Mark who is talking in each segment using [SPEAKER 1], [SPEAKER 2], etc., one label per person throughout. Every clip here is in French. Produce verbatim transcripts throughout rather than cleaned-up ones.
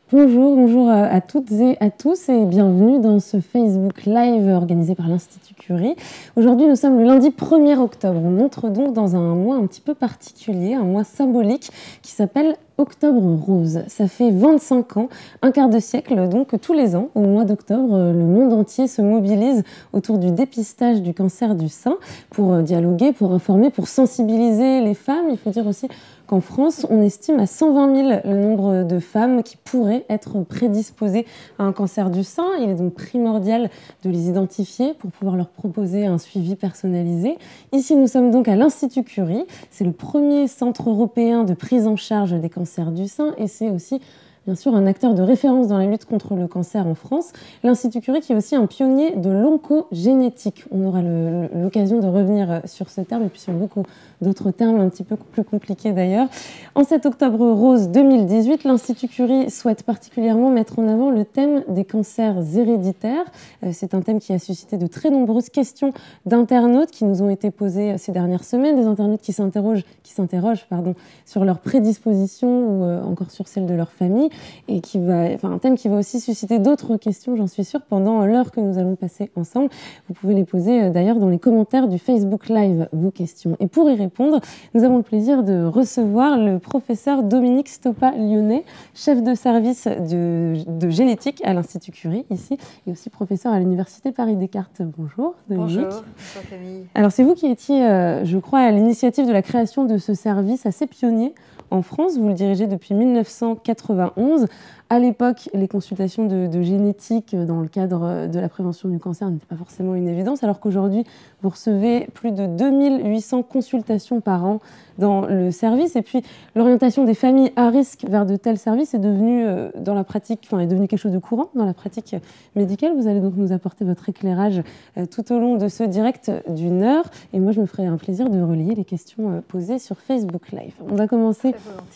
[SPEAKER 1] Bonjour, bonjour à toutes et à tous et bienvenue dans ce Facebook Live organisé par l'Institut Curie. Aujourd'hui, nous sommes le lundi premier octobre. On entre donc dans un mois un petit peu particulier, un mois symbolique qui s'appelle Octobre Rose. Ça fait vingt-cinq ans, un quart de siècle, donc que tous les ans, au mois d'octobre, le monde entier se mobilise autour du dépistage du cancer du sein pour dialoguer, pour informer, pour sensibiliser les femmes. Il faut dire aussi qu'en France, on estime à cent vingt mille le nombre de femmes qui pourraient être prédisposées à un cancer du sein. Il est donc primordial de les identifier pour pouvoir leur proposer un suivi personnalisé. Ici, nous sommes donc à l'Institut Curie. C'est le premier centre européen de prise en charge des cancers du sein et c'est aussi bien sûr un acteur de référence dans la lutte contre le cancer en France. L'Institut Curie qui est aussi un pionnier de l'oncogénétique. On aura l'occasion de revenir sur ce terme et puis sur beaucoup d'autres termes un petit peu plus compliqués d'ailleurs. En cet octobre rose deux mille dix-huit, l'Institut Curie souhaite particulièrement mettre en avant le thème des cancers héréditaires. C'est un thème qui a suscité de très nombreuses questions d'internautes qui nous ont été posées ces dernières semaines, des internautes qui s'interrogent, qui s'interrogent pardon, sur leur prédisposition ou encore sur celle de leur famille. Et qui va, enfin, un thème qui va aussi susciter d'autres questions, j'en suis sûre, pendant l'heure que nous allons passer ensemble. Vous pouvez les poser euh, d'ailleurs dans les commentaires du Facebook Live, vos questions. Et pour y répondre, nous avons le plaisir de recevoir le professeur Dominique Stoppa-Lyonnais, chef de service de, de génétique à l'Institut Curie, ici, et aussi professeur à l'Université Paris-Descartes. Bonjour, Dominique.
[SPEAKER 2] Bonjour, bonjour Camille.
[SPEAKER 1] Alors, c'est vous qui étiez, euh, je crois, à l'initiative de la création de ce service assez pionnier en France. Vous le dirigez depuis mille neuf cent quatre-vingt-onze. À l'époque, les consultations de, de génétique dans le cadre de la prévention du cancer n'étaient pas forcément une évidence, alors qu'aujourd'hui, vous recevez plus de deux mille huit cents consultations par an dans le service. Et puis, l'orientation des familles à risque vers de tels services est devenue, euh, dans la pratique, enfin, est devenue quelque chose de courant dans la pratique médicale. Vous allez donc nous apporter votre éclairage euh, tout au long de ce direct d'une heure. Et moi, je me ferai un plaisir de relayer les questions euh, posées sur Facebook Live. On va commencer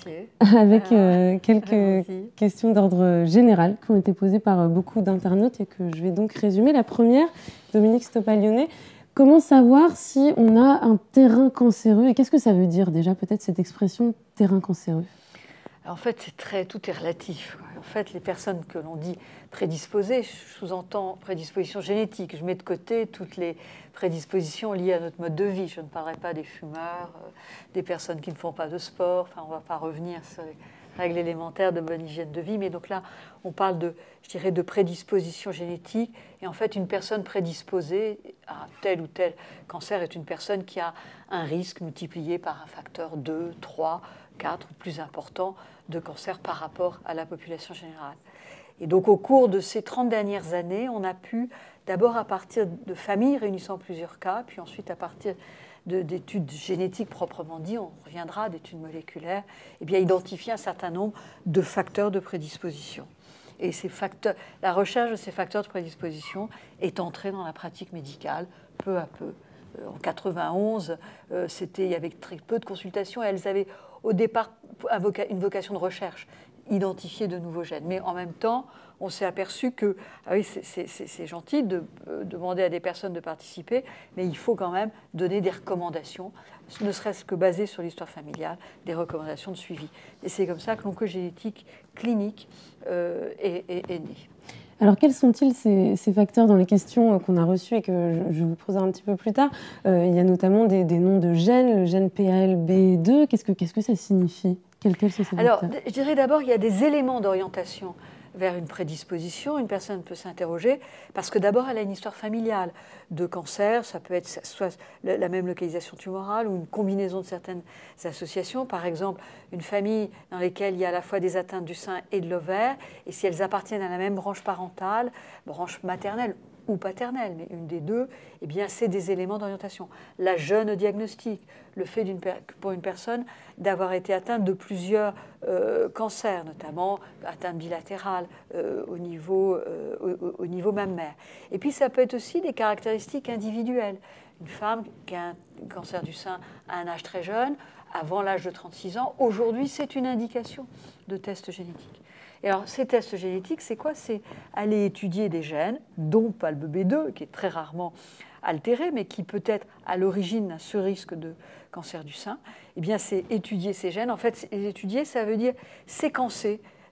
[SPEAKER 1] avec euh, quelques questions d'ordre général qui ont été posées par beaucoup d'internautes et que je vais donc résumer. La première, Dominique Stoppa-Lyonnais, comment savoir si on a un terrain cancéreux et qu'est-ce que ça veut dire déjà peut-être cette expression terrain cancéreux?
[SPEAKER 2] En fait, c'est très, tout est relatif. En fait, les personnes que l'on dit prédisposées, je sous-entends prédisposition génétique. Je mets de côté toutes les prédispositions liées à notre mode de vie. Je ne parlerai pas des fumeurs, euh, des personnes qui ne font pas de sport. Enfin, on ne va pas revenir sur les règles élémentaires de bonne hygiène de vie. Mais donc là, on parle de, je dirais, de prédisposition génétique. Et en fait, une personne prédisposée à tel ou tel cancer est une personne qui a un risque multiplié par un facteur deux, trois, quatre ou plus important de cancer par rapport à la population générale. Et donc au cours de ces trente dernières années, on a pu, d'abord à partir de familles réunissant plusieurs cas, puis ensuite à partir d'études génétiques proprement dit, on reviendra d'études moléculaires, et bien identifier un certain nombre de facteurs de prédisposition. Et ces facteurs, la recherche de ces facteurs de prédisposition est entrée dans la pratique médicale peu à peu. En quatre-vingt-onze, euh, c'était, il y avait très peu de consultations et elles avaient au départ une vocation de recherche, identifier de nouveaux gènes. Mais en même temps, on s'est aperçu que ah oui, c'est gentil de euh, demander à des personnes de participer, mais il faut quand même donner des recommandations, ne serait-ce que basées sur l'histoire familiale, des recommandations de suivi. Et c'est comme ça que l'oncogénétique clinique euh, est, est, est née.
[SPEAKER 1] Alors, quels sont-ils ces, ces facteurs dans les questions qu'on a reçues et que je, je vous poserai un petit peu plus tard? euh, Il y a notamment des, des noms de gènes, le gène P A L B deux. Qu'est-ce que, qu'est-ce que ça signifie? Quels sont ces facteurs?
[SPEAKER 2] Alors, je dirais d'abord qu'il y a des éléments d'orientation vers une prédisposition. Une personne peut s'interroger parce que d'abord, elle a une histoire familiale de cancer. Ça peut être soit la même localisation tumorale ou une combinaison de certaines associations. Par exemple, une famille dans laquelle il y a à la fois des atteintes du sein et de l'ovaire. Et si elles appartiennent à la même branche parentale, branche maternelle ou paternelle, mais une des deux, eh bien, c'est des éléments d'orientation. La jeune diagnostic, le fait d'une pour une personne d'avoir été atteinte de plusieurs euh, cancers, notamment atteinte bilatérale euh, au, niveau, euh, au, au niveau mammaire. Et puis, ça peut être aussi des caractéristiques individuelles. Une femme qui a un cancer du sein à un âge très jeune, avant l'âge de trente-six ans, aujourd'hui, c'est une indication de test génétique. Et alors, ces tests génétiques, c'est quoi? C'est aller étudier des gènes, dont P A L B deux, qui est très rarement altéré, mais qui peut être à l'origine d'un surrisque de cancer du sein. Eh bien, c'est étudier ces gènes. En fait, étudier, ça veut dire séquencer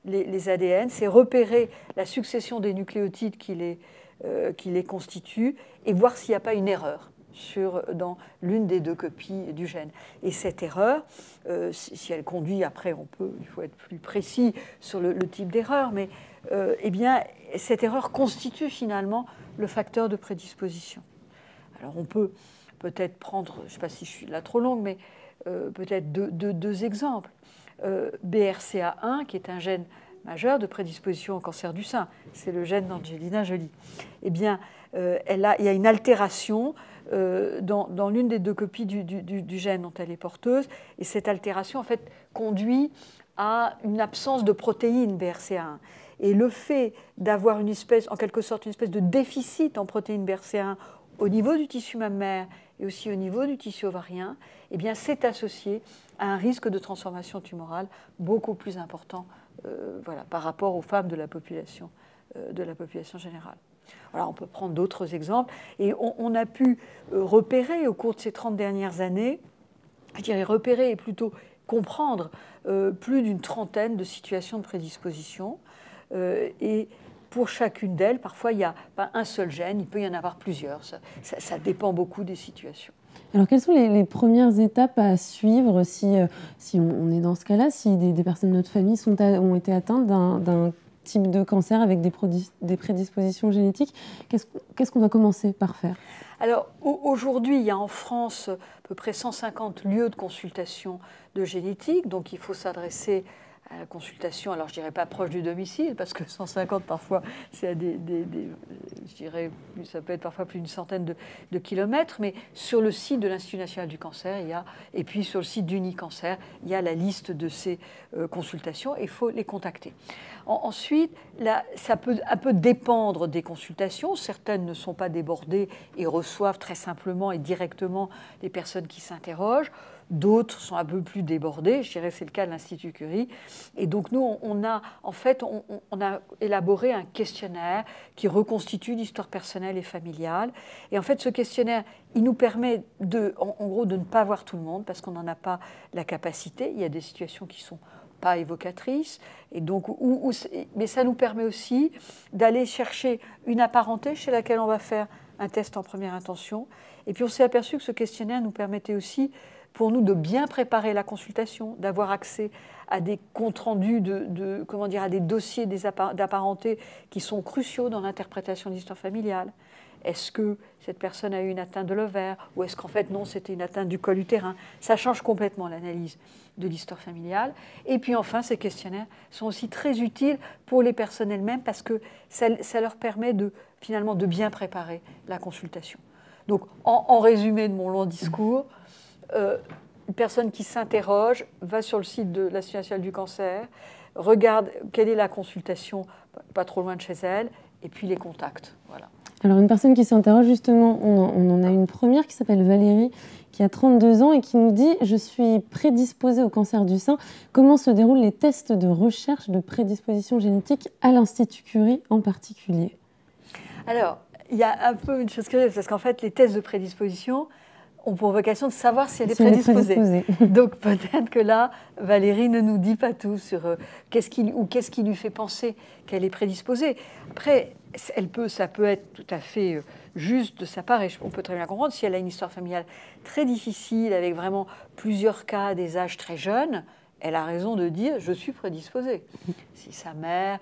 [SPEAKER 2] les, les A D N, c'est repérer la succession des nucléotides qui les, euh, qui les constituent et voir s'il n'y a pas une erreur sur, dans l'une des deux copies du gène. Et cette erreur, euh, si, si elle conduit, après on peut, il faut être plus précis sur le, le type d'erreur, mais euh, eh bien, cette erreur constitue finalement le facteur de prédisposition. Alors on peut peut-être prendre, je ne sais pas si je suis là trop longue, mais euh, peut-être deux, deux, deux exemples. Euh, B R C A un, qui est un gène majeur de prédisposition au cancer du sein, c'est le gène d'Angelina Jolie. Eh bien, euh, elle a, il y a une altération euh, dans, dans l'une des deux copies du, du, du gène dont elle est porteuse, et cette altération, en fait, conduit à une absence de protéine B R C A un. Et le fait d'avoir une espèce, en quelque sorte, une espèce de déficit en protéine B R C A un au niveau du tissu mammaire et aussi au niveau du tissu ovarien, eh bien, c'est associé à un risque de transformation tumorale beaucoup plus important euh, voilà, par rapport aux femmes de la population, euh, de la population générale. Alors, on peut prendre d'autres exemples. Et on, on a pu euh, repérer au cours de ces trente dernières années, je dirais repérer et plutôt comprendre euh, plus d'une trentaine de situations de prédisposition. Euh, et pour chacune d'elles, parfois, il n'y a pas un seul gène, il peut y en avoir plusieurs. Ça, ça, ça dépend beaucoup des situations.
[SPEAKER 1] Alors, quelles sont les, les premières étapes à suivre si, euh, si on, on est dans ce cas-là, si des, des personnes de notre famille sont à, ont été atteintes d'un type de cancer avec des, des prédispositions génétiques? Qu'est-ce qu'est-ce qu'on doit commencer par faire?
[SPEAKER 2] Alors, aujourd'hui, il y a en France à peu près cent cinquante lieux de consultation de génétique, donc il faut s'adresser à la consultation, alors je dirais pas proche du domicile, parce que cent cinquante parfois, c'est des, des, des, je dirais, ça peut être parfois plus d'une centaine de, de kilomètres, mais sur le site de l'Institut national du cancer, il y a, et puis sur le site d'Unicancer, il y a la liste de ces euh, consultations, et il faut les contacter. En, ensuite, là, ça peut un peu dépendre des consultations, certaines ne sont pas débordées et reçoivent très simplement et directement les personnes qui s'interrogent. D'autres sont un peu plus débordés, je dirais que c'est le cas de l'Institut Curie. Et donc nous, on a, en fait, on, on a élaboré un questionnaire qui reconstitue l'histoire personnelle et familiale. Et en fait, ce questionnaire, il nous permet de, en, en gros, de ne pas voir tout le monde parce qu'on n'en a pas la capacité. Il y a des situations qui sont pas évocatrices, et donc, où, où, mais ça nous permet aussi d'aller chercher une apparenté chez laquelle on va faire un test en première intention. Et puis on s'est aperçu que ce questionnaire nous permettait aussi pour nous de bien préparer la consultation, d'avoir accès à des comptes rendus, de, de, comment dire, à des dossiers d'apparenté qui sont cruciaux dans l'interprétation de l'histoire familiale. Est-ce que cette personne a eu une atteinte de l'ovaire ou est-ce qu'en fait non, c'était une atteinte du col utérin? Ça change complètement l'analyse de l'histoire familiale. Et puis enfin, ces questionnaires sont aussi très utiles pour les personnes elles-mêmes parce que ça, ça leur permet de, finalement de bien préparer la consultation. Donc en, en résumé de mon long discours, Euh, une personne qui s'interroge va sur le site de l'Institut national du cancer, regarde quelle est la consultation, pas trop loin de chez elle, et puis les contacte. Voilà.
[SPEAKER 1] Alors une personne qui s'interroge, justement, on en, on en a une première qui s'appelle Valérie, qui a trente-deux ans et qui nous dit « Je suis prédisposée au cancer du sein. Comment se déroulent les tests de recherche de prédisposition génétique à l'Institut Curie en particulier ?»
[SPEAKER 2] Alors, il y a un peu une chose curieuse, parce qu'en fait, les tests de prédisposition ont pour vocation de savoir si elle est si prédisposée. Elle est prédisposée. Donc peut-être que là, Valérie ne nous dit pas tout sur euh, qu'est-ce qui, ou qu'est-ce qui lui fait penser qu'elle est prédisposée. Après, elle peut, ça peut être tout à fait euh, juste de sa part, et on peut très bien comprendre, si elle a une histoire familiale très difficile, avec vraiment plusieurs cas à des âges très jeunes, elle a raison de dire « je suis prédisposée ». Si sa mère,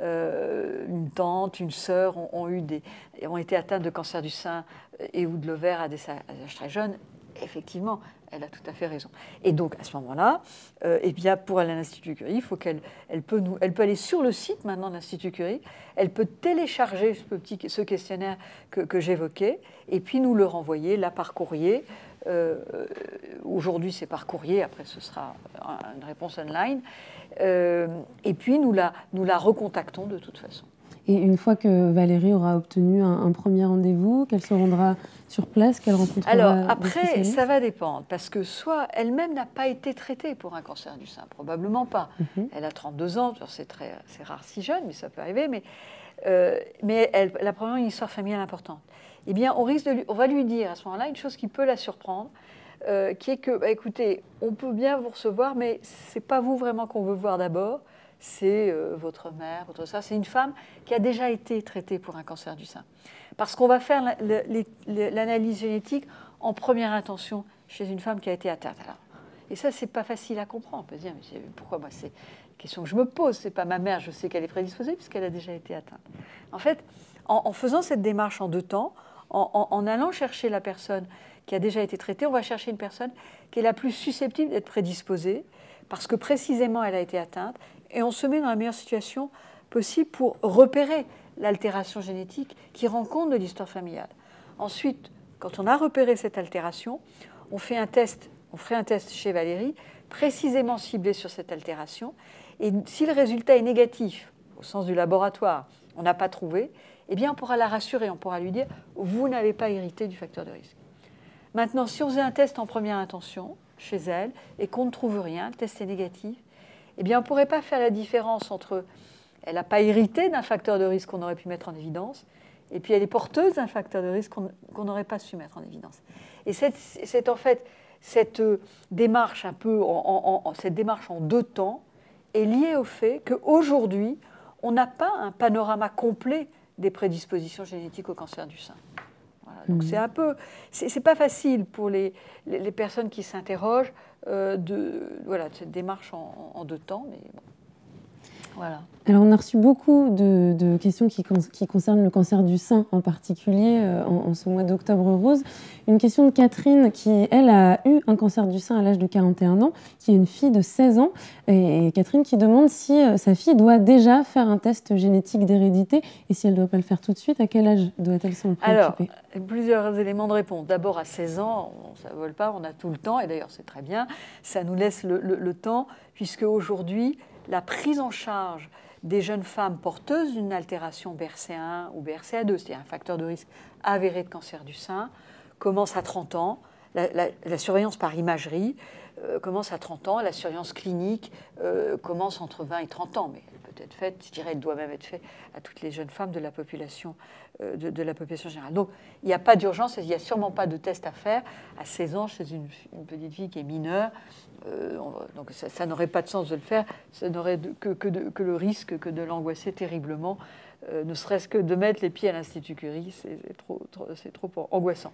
[SPEAKER 2] euh, une tante, une sœur ont, ont, eu des, ont été atteintes de cancer du sein et ou de l'ovaire à des âges très jeunes, effectivement, elle a tout à fait raison. Et donc, à ce moment-là, euh, eh bien, pour aller à l'Institut Curie, il faut qu'elle elle peut, nous, elle peut aller sur le site maintenant de l'Institut Curie, elle peut télécharger ce, petit, ce questionnaire que, que j'évoquais, et puis nous le renvoyer là par courrier. Euh, Aujourd'hui, c'est par courrier, après ce sera une réponse online. Euh, et puis, nous la, nous la recontactons de toute façon.
[SPEAKER 1] Et une fois que Valérie aura obtenu un, un premier rendez-vous, qu'elle se rendra sur place, qu'elle rencontrera
[SPEAKER 2] Alors, après, ça va dépendre, parce que soit elle-même n'a pas été traitée pour un cancer du sein, probablement pas. Mm-hmm. Elle a trente-deux ans, c'est très, c'est rare si jeune, mais ça peut arriver, mais, euh, mais elle, elle a probablement une histoire familiale importante. Eh bien, on, risque de lui, on va lui dire à ce moment-là une chose qui peut la surprendre, euh, qui est que, bah, écoutez, on peut bien vous recevoir, mais ce n'est pas vous vraiment qu'on veut voir d'abord, c'est euh, votre mère, votre soeur, c'est une femme qui a déjà été traitée pour un cancer du sein. Parce qu'on va faire l'analyse génétique en première intention chez une femme qui a été atteinte. Alors, et ça, c'est pas facile à comprendre. On peut se dire, mais pourquoi moi, c'est une question que je me pose. C'est pas ma mère, je sais qu'elle est prédisposée puisqu'elle a déjà été atteinte. En fait, en, en faisant cette démarche en deux temps, en, en, en allant chercher la personne qui a déjà été traitée, on va chercher une personne qui est la plus susceptible d'être prédisposée parce que précisément elle a été atteinte, et on se met dans la meilleure situation possible pour repérer l'altération génétique qui rend compte de l'histoire familiale. Ensuite, quand on a repéré cette altération, on fait un test, on ferait un test chez Valérie, précisément ciblé sur cette altération, et si le résultat est négatif, au sens du laboratoire, on n'a pas trouvé, eh bien on pourra la rassurer, on pourra lui dire « vous n'avez pas hérité du facteur de risque ». Maintenant, si on faisait un test en première intention, chez elle, et qu'on ne trouve rien, le test est négatif, eh bien on ne pourrait pas faire la différence entre elle n'a pas hérité d'un facteur de risque qu'on aurait pu mettre en évidence, et puis elle est porteuse d'un facteur de risque qu'on n'aurait pas su mettre en évidence. Et c'est en fait cette démarche un peu, en, en, en, cette démarche en deux temps est liée au fait qu'aujourd'hui, on n'a pas un panorama complet des prédispositions génétiques au cancer du sein. Voilà, donc mmh. c'est un peu, c'est pas facile pour les, les, les personnes qui s'interrogent euh, de, voilà, de cette démarche en, en deux temps, mais bon. Voilà.
[SPEAKER 1] Alors, on a reçu beaucoup de, de questions qui, qui concernent le cancer du sein en particulier euh, en, en ce mois d'octobre rose. Une question de Catherine qui, elle, a eu un cancer du sein à l'âge de quarante et un ans, qui est une fille de seize ans. Et, et Catherine qui demande si euh, sa fille doit déjà faire un test génétique d'hérédité et si elle ne doit pas le faire tout de suite, à quel âge doit-elle s'en préoccuper?
[SPEAKER 2] Alors, plusieurs éléments de réponse. D'abord, à seize ans, ça ne vole pas, on a tout le temps, et d'ailleurs c'est très bien, ça nous laisse le, le, le temps, puisque aujourd'hui, la prise en charge des jeunes femmes porteuses d'une altération B R C A un ou B R C A deux, c'est-à-dire un facteur de risque avéré de cancer du sein, commence à trente ans. La, la, la surveillance par imagerie euh, commence à trente ans. La surveillance clinique euh, commence entre vingt et trente ans, mais elle peut être faite, je dirais, elle doit même être faite à toutes les jeunes femmes de la population, euh, de, de la population générale. Donc, il n'y a pas d'urgence, il n'y a sûrement pas de test à faire à seize ans chez une, une petite fille qui est mineure. Euh, donc ça, ça n'aurait pas de sens de le faire, ça n'aurait que, que, de, que le risque que de l'angoisser terriblement, euh, ne serait-ce que de mettre les pieds à l'Institut Curie, c'est trop, trop, trop angoissant.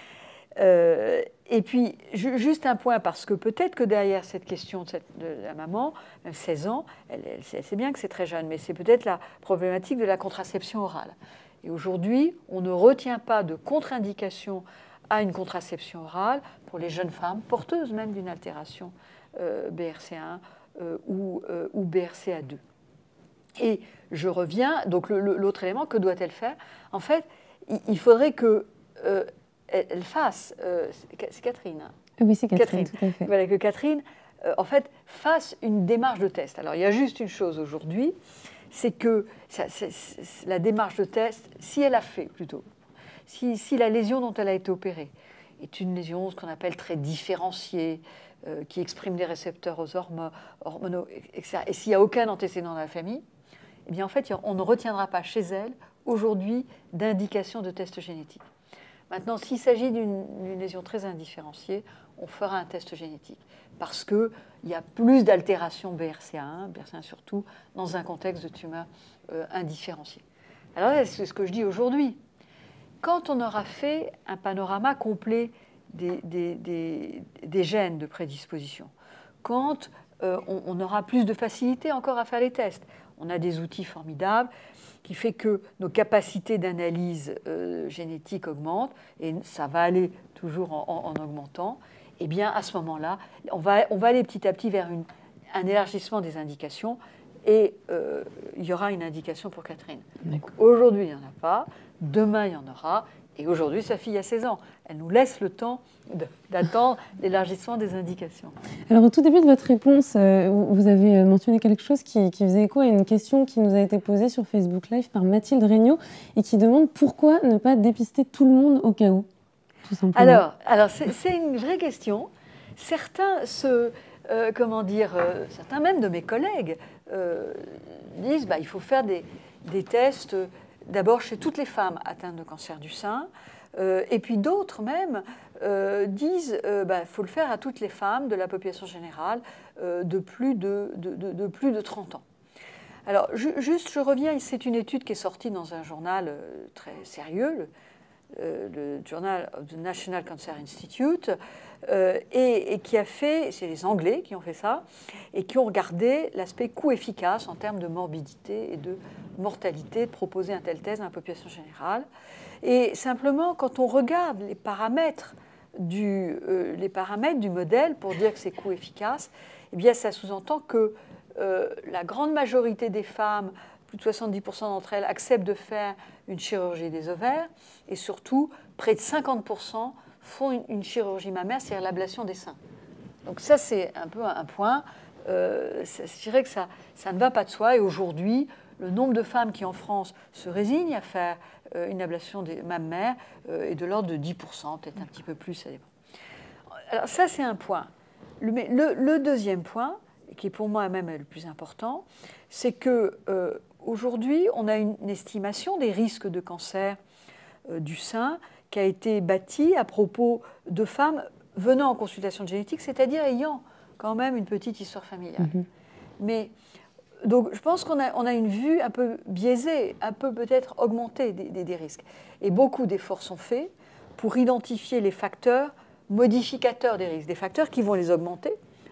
[SPEAKER 2] Euh, et puis, ju juste un point, parce que peut-être que derrière cette question de, cette, de la maman, même seize ans, elle, elle, elle sait bien que c'est très jeune, mais c'est peut-être la problématique de la contraception orale. Et aujourd'hui, on ne retient pas de contre-indication à une contraception orale pour les jeunes femmes porteuses même d'une altération euh, B R C A un euh, ou, euh, ou B R C A deux. Et je reviens, donc l'autre élément, que doit-elle faire? En fait, il, il faudrait que euh, elle, elle fasse, euh, c'est Catherine. Hein
[SPEAKER 1] oui, c'est Catherine, Catherine, tout à fait.
[SPEAKER 2] Voilà, que Catherine, euh, en fait, fasse une démarche de test. Alors, il y a juste une chose aujourd'hui, c'est que ça, c'est, c'est, la démarche de test, si elle a fait plutôt, Si, si la lésion dont elle a été opérée est une lésion, ce qu'on appelle très différenciée, euh, qui exprime des récepteurs aux hormones, hormonaux, et cetera, et s'il n'y a aucun antécédent dans la famille, eh bien en fait, on ne retiendra pas chez elle, aujourd'hui, d'indication de test génétique. Maintenant, s'il s'agit d'une lésion très indifférenciée, on fera un test génétique, parce qu'il y a plus d'altérations B R C A un, B R C A un surtout, dans un contexte de tumeur euh, indifférenciée. Alors c'est ce que je dis aujourd'hui. Quand on aura fait un panorama complet des, des, des, des gènes de prédisposition, quand euh, on, on aura plus de facilité encore à faire les tests, on a des outils formidables qui font que nos capacités d'analyse euh, génétique augmentent, et ça va aller toujours en, en, en augmentant, et bien à ce moment-là, on va, on va aller petit à petit vers une, un élargissement des indications, et euh, il y aura une indication pour Catherine. Aujourd'hui, il n'y en a pas. Demain, il y en aura. Et aujourd'hui, sa fille a seize ans. Elle nous laisse le temps d'attendre l'élargissement des indications.
[SPEAKER 1] Alors, au tout début de votre réponse, euh, vous avez mentionné quelque chose qui, qui faisait écho à une question qui nous a été posée sur Facebook Live par Mathilde Regnault et qui demande pourquoi ne pas dépister tout le monde au cas où, tout simplement.
[SPEAKER 2] Alors, alors c'est une vraie question. Certains se... Euh, comment dire, euh, certains même de mes collègues euh, disent bah, il faut faire des, des tests euh, d'abord chez toutes les femmes atteintes de cancer du sein, euh, et puis d'autres même euh, disent qu'il euh, bah, faut le faire à toutes les femmes de la population générale euh, de, plus de, de, de, de plus de trente ans. Alors, ju juste, je reviens, c'est une étude qui est sortie dans un journal euh, très sérieux, le, euh, le Journal of the National Cancer Institute, euh, et, et qui a fait, c'est les Anglais qui ont fait ça, et qui ont regardé l'aspect coût-efficace en termes de morbidité et de mortalité de proposer un tel test dans la population générale. Et simplement, quand on regarde les paramètres du, euh, les paramètres du modèle pour dire que c'est coût-efficace, eh bien, ça sous-entend que euh, la grande majorité des femmes, plus de soixante-dix pour cent d'entre elles, acceptent de faire une chirurgie des ovaires, et surtout, près de cinquante pour cent font une, une chirurgie mammaire, c'est-à-dire l'ablation des seins. Donc ça, c'est un peu un point. Euh, ça, je dirais que ça, ça ne va pas de soi, et aujourd'hui, le nombre de femmes qui, en France, se résignent à faire euh, une ablation des mammaires euh, est de l'ordre de dix pour cent, peut-être un petit peu plus, ça dépend. Alors ça, c'est un point. Le, le, le deuxième point, qui est pour moi même le plus important, c'est qu'aujourd'hui, euh, on a une, une estimation des risques de cancer euh, du sein qui a été bâtie à propos de femmes venant en consultation de génétique, c'est-à-dire ayant quand même une petite histoire familiale. Mm-hmm. Mais donc, je pense qu'on a, on a une vue un peu biaisée, un peu peut-être augmentée des, des, des risques. Et beaucoup d'efforts sont faits pour identifier les facteurs modificateurs des risques, des facteurs qui vont les augmenter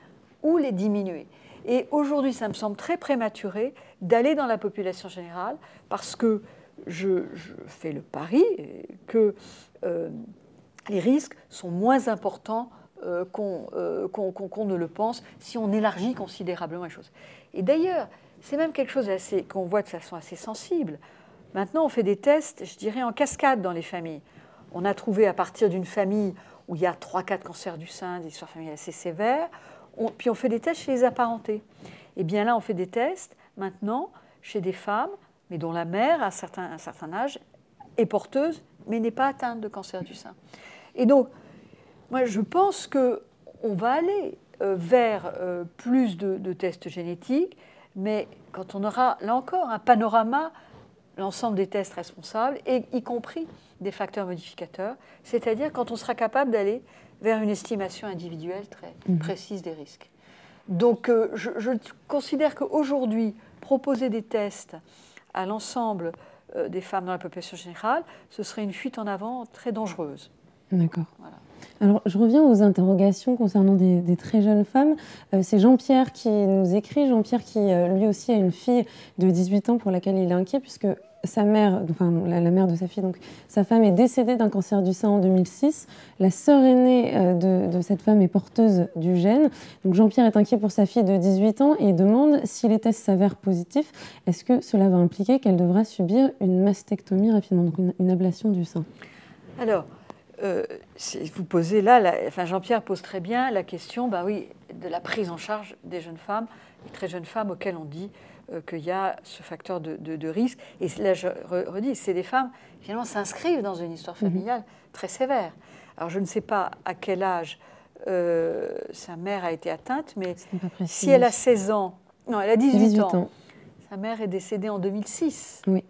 [SPEAKER 2] ou les diminuer. Et aujourd'hui, ça me semble très prématuré d'aller dans la population générale parce que je, je fais le pari que euh, les risques sont moins importants euh, qu'on euh, qu'on, qu'on, qu'on ne le pense si on élargit considérablement les choses. Et d'ailleurs, c'est même quelque chose assez, qu'on voit de façon assez sensible. Maintenant, on fait des tests, je dirais, en cascade dans les familles. On a trouvé à partir d'une famille où il y a trois quatre cancers du sein, des histoires familiales assez sévères, on, puis on fait des tests chez les apparentés. Et bien là, on fait des tests maintenant chez des femmes, mais dont la mère, à un certain, un certain âge, est porteuse, mais n'est pas atteinte de cancer du sein. Et donc, moi, je pense qu'on va aller euh, vers euh, plus de, de tests génétiques, mais quand on aura, là encore, un panorama, l'ensemble des tests responsables, et y compris des facteurs modificateurs, c'est-à-dire quand on sera capable d'aller vers une estimation individuelle très mmh. précise des risques. Donc, euh, je, je considère qu'aujourd'hui, proposer des tests à l'ensemble euh, des femmes dans la population générale, ce serait une fuite en avant très dangereuse.
[SPEAKER 1] D'accord. Voilà. Alors, je reviens aux interrogations concernant des, des très jeunes femmes. Euh, c'est Jean-Pierre qui nous écrit, Jean-Pierre qui, euh, lui aussi, a une fille de dix-huit ans pour laquelle il est inquiet, puisque sa mère, enfin la, la mère de sa fille, donc sa femme est décédée d'un cancer du sein en deux mille six. La sœur aînée euh, de, de cette femme est porteuse du gène. Donc Jean-Pierre est inquiet pour sa fille de dix-huit ans et demande si les tests s'avèrent positifs, est-ce que cela va impliquer qu'elle devra subir une mastectomie rapidement, donc une, une ablation du sein?
[SPEAKER 2] Alors, euh, vous posez là, la, enfin Jean-Pierre pose très bien la question, bah oui, de la prise en charge des jeunes femmes, des très jeunes femmes auxquelles on dit euh, qu'il y a ce facteur de, de, de risque. Et là, je redis, c'est des femmes qui finalement s'inscrivent dans une histoire familiale mmh. très sévère. Alors, je ne sais pas à quel âge euh, sa mère a été atteinte, mais si elle a seize ans, non, elle a dix-huit ans, sa mère est décédée en deux mille six.
[SPEAKER 1] Oui.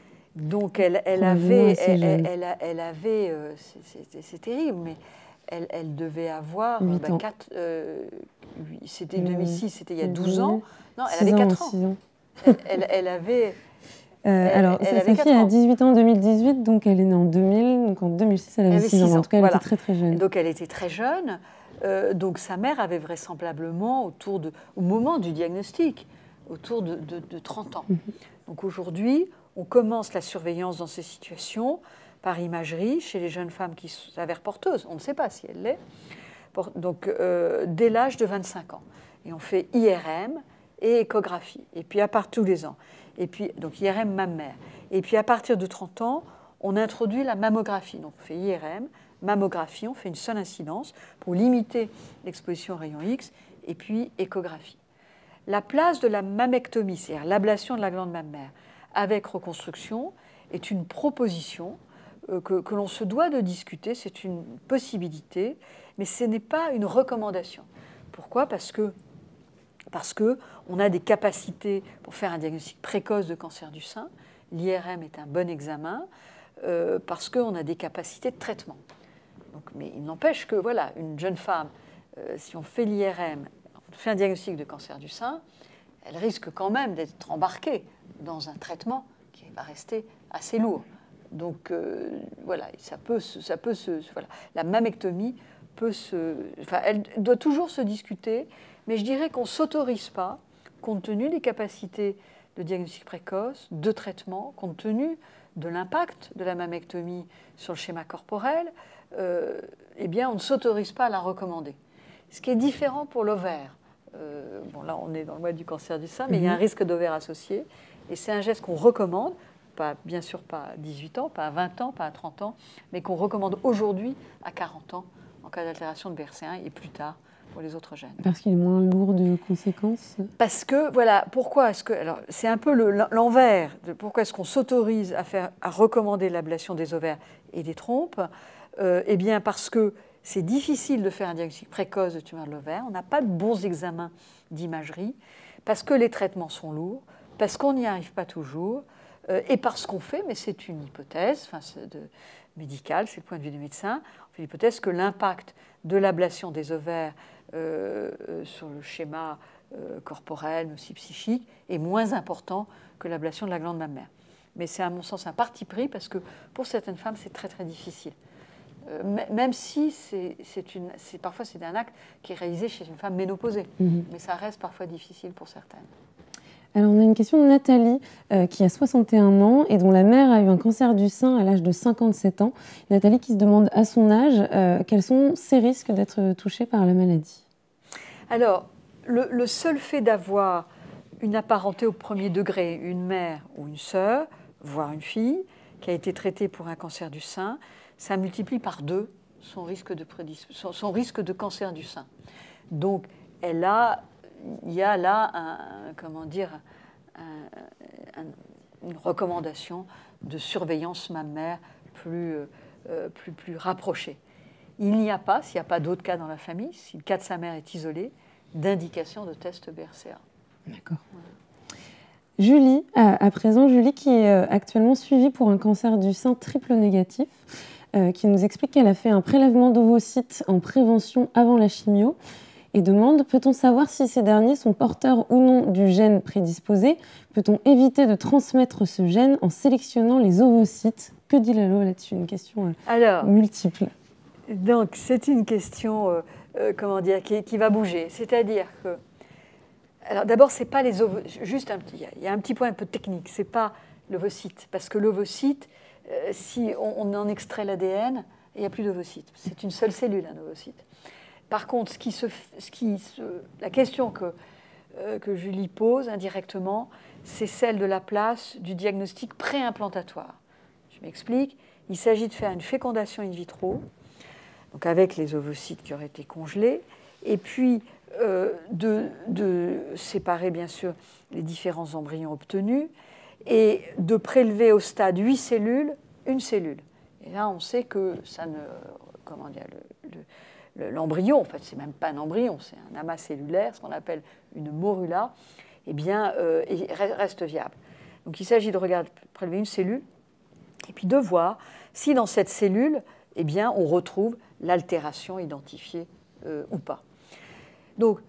[SPEAKER 2] Donc, elle, elle avait, elle, elle, elle, elle avait euh, c'est terrible, mais elle, elle devait avoir
[SPEAKER 1] huit
[SPEAKER 2] bah,
[SPEAKER 1] ans.
[SPEAKER 2] quatre, euh, c'était deux mille six, c'était il y a douze ans. Non, elle avait
[SPEAKER 1] ans,
[SPEAKER 2] quatre ans.
[SPEAKER 1] ans.
[SPEAKER 2] Elle, elle, elle avait...
[SPEAKER 1] Euh, elle, alors, elle sa fille a dix-huit ans en deux mille dix-huit, donc elle est née en deux mille, donc en deux mille six, elle avait, elle avait six ans. ans. En tout cas, elle voilà. était très très jeune.
[SPEAKER 2] Et donc, elle était très jeune. Euh, donc, sa mère avait vraisemblablement, autour de, au moment du diagnostic, autour de, de, de trente ans. Mm-hmm. Donc, aujourd'hui, on commence la surveillance dans ces situations par imagerie chez les jeunes femmes qui s'avèrent porteuses. On ne sait pas si elle l'est. Donc, euh, dès l'âge de vingt-cinq ans. Et on fait I R M et échographie. Et puis, à part tous les ans. Et puis, donc, I R M mammaire. Et puis, à partir de trente ans, on introduit la mammographie. Donc, on fait I R M, mammographie, on fait une seule incidence pour limiter l'exposition aux rayons X. Et puis, échographie. La place de la mammectomie, c'est-à-dire l'ablation de la glande mammaire, avec reconstruction, est une proposition euh, que, que l'on se doit de discuter, c'est une possibilité, mais ce n'est pas une recommandation. Pourquoi ? Parce que, parce que on a des capacités pour faire un diagnostic précoce de cancer du sein, l'I R M est un bon examen, euh, parce qu'on a des capacités de traitement. Donc, mais il n'empêche que, voilà, une jeune femme, euh, si on fait l'I R M, on fait un diagnostic de cancer du sein, elle risque quand même d'être embarquée dans un traitement qui va rester assez lourd. Donc euh, voilà, ça peut, ça peut se, voilà. La mammectomie peut se, enfin, elle doit toujours se discuter, mais je dirais qu'on ne s'autorise pas, compte tenu des capacités de diagnostic précoce, de traitement, compte tenu de l'impact de la mammectomie sur le schéma corporel, euh, eh bien, on ne s'autorise pas à la recommander. Ce qui est différent pour l'ovaire. Euh, bon, là, on est dans le mois du cancer du sein, mais mm-hmm. il y a un risque d'ovaire associé, et c'est un geste qu'on recommande. Pas, bien sûr pas à dix-huit ans, pas à vingt ans, pas à trente ans, mais qu'on recommande aujourd'hui à quarante ans en cas d'altération de B R C A un et plus tard pour les autres gènes.
[SPEAKER 1] Parce qu'il est moins lourd de conséquences.
[SPEAKER 2] Parce que, voilà, pourquoi est-ce que... Alors, c'est un peu le, l'envers de pourquoi est-ce qu'on s'autorise à, faire, à recommander l'ablation des ovaires et des trompes. Euh, eh bien, parce que c'est difficile de faire un diagnostic précoce de tumeur de l'ovaire, on n'a pas de bons examens d'imagerie, parce que les traitements sont lourds, parce qu'on n'y arrive pas toujours, et parce qu'on fait, mais c'est une hypothèse enfin, de, médicale, c'est le point de vue des médecins, on fait l'hypothèse que l'impact de l'ablation des ovaires euh, sur le schéma euh, corporel, mais aussi psychique, est moins important que l'ablation de la glande mammaire. Mais c'est à mon sens un parti pris, parce que pour certaines femmes, c'est très très difficile. Euh, même si c'est, c'est une, c'est, parfois c'est un acte qui est réalisé chez une femme ménopausée, mmh. mais ça reste parfois difficile pour certaines.
[SPEAKER 1] Alors, on a une question de Nathalie, euh, qui a soixante et un ans et dont la mère a eu un cancer du sein à l'âge de cinquante-sept ans. Nathalie qui se demande à son âge euh, quels sont ses risques d'être touchée par la maladie.
[SPEAKER 2] Alors, le, le seul fait d'avoir une apparenté au premier degré, une mère ou une sœur, voire une fille, qui a été traitée pour un cancer du sein, ça multiplie par deux son risque de, prédis- son, son risque de cancer du sein. Donc, elle a... il y a là un, comment dire, un, un, une recommandation de surveillance mammaire plus, euh, plus, plus rapprochée. Il n'y a pas, s'il n'y a pas d'autres cas dans la famille, si le cas de sa mère est isolé, d'indication de test B R C A.
[SPEAKER 1] D'accord. Voilà. Julie, à, à présent, Julie qui est actuellement suivie pour un cancer du sein triple négatif, euh, qui nous explique qu'elle a fait un prélèvement d'ovocytes en prévention avant la chimio, et demande, peut-on savoir si ces derniers sont porteurs ou non du gène prédisposé? Peut-on éviter de transmettre ce gène en sélectionnant les ovocytes? Que dit la loi là-dessus? Une question euh, Alors, multiple.
[SPEAKER 2] Donc, c'est une question euh, euh, comment dire, qui, qui va bouger. C'est-à-dire que... Alors, d'abord, c'est pas les ovocytes. Juste un petit... Il y a un petit point un peu technique. C'est pas l'ovocyte. Parce que l'ovocyte, euh, si on, on en extrait l'A D N, il n'y a plus d'ovocyte. C'est une seule cellule, un ovocyte. Par contre, ce qui se, ce qui se, la question que, euh, que Julie pose indirectement, c'est celle de la place du diagnostic préimplantatoire. Je m'explique. Il s'agit de faire une fécondation in vitro, donc avec les ovocytes qui auraient été congelés, et puis euh, de, de séparer bien sûr les différents embryons obtenus, et de prélever au stade huit cellules, une cellule. Et là, on sait que ça ne... Comment dire, le, le, l'embryon, en fait, c'est même pas un embryon, c'est un amas cellulaire, ce qu'on appelle une morula, eh bien, euh, reste viable. Donc, il s'agit de regarder, prélever une cellule, et puis de voir si dans cette cellule, eh bien, on retrouve l'altération identifiée euh, ou pas. Donc,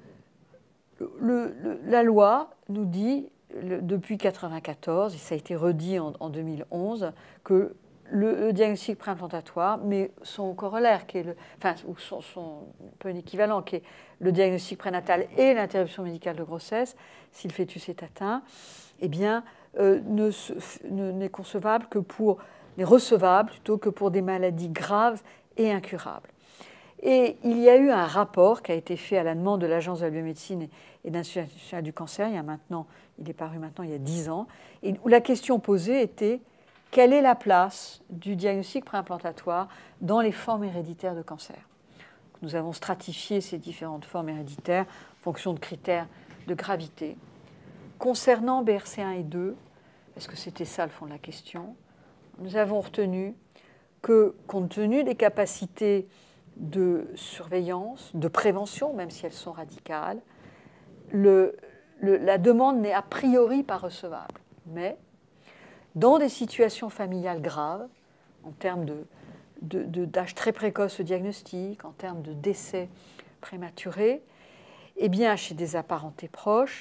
[SPEAKER 2] le, le, la loi nous dit, le, depuis mille neuf cent quatre-vingt-quatorze, et ça a été redit en, en deux mille onze, que Le, le diagnostic préimplantatoire, mais son corollaire, qui est le, enfin, ou son, son un peu un équivalent, qui est le diagnostic prénatal et l'interruption médicale de grossesse, si le fœtus est atteint, eh bien, euh, ne, se, ne, n'est concevable que pour, n'est recevable plutôt que pour des maladies graves et incurables. Et il y a eu un rapport qui a été fait à la demande de l'Agence de la biomédecine et de l'Institut national du cancer, il y a maintenant, il est paru maintenant il y a dix ans, et où la question posée était: quelle est la place du diagnostic préimplantatoire dans les formes héréditaires de cancer? Nous avons stratifié ces différentes formes héréditaires en fonction de critères de gravité. Concernant B R C A un et deux, est-ce que c'était ça le fond de la question? Nous avons retenu que, compte tenu des capacités de surveillance, de prévention, même si elles sont radicales, le, le, la demande n'est a priori pas recevable. Mais dans des situations familiales graves, en termes de, de, de, d'âge très précoce au diagnostic, en termes de décès prématuré, eh bien, chez des apparentés proches,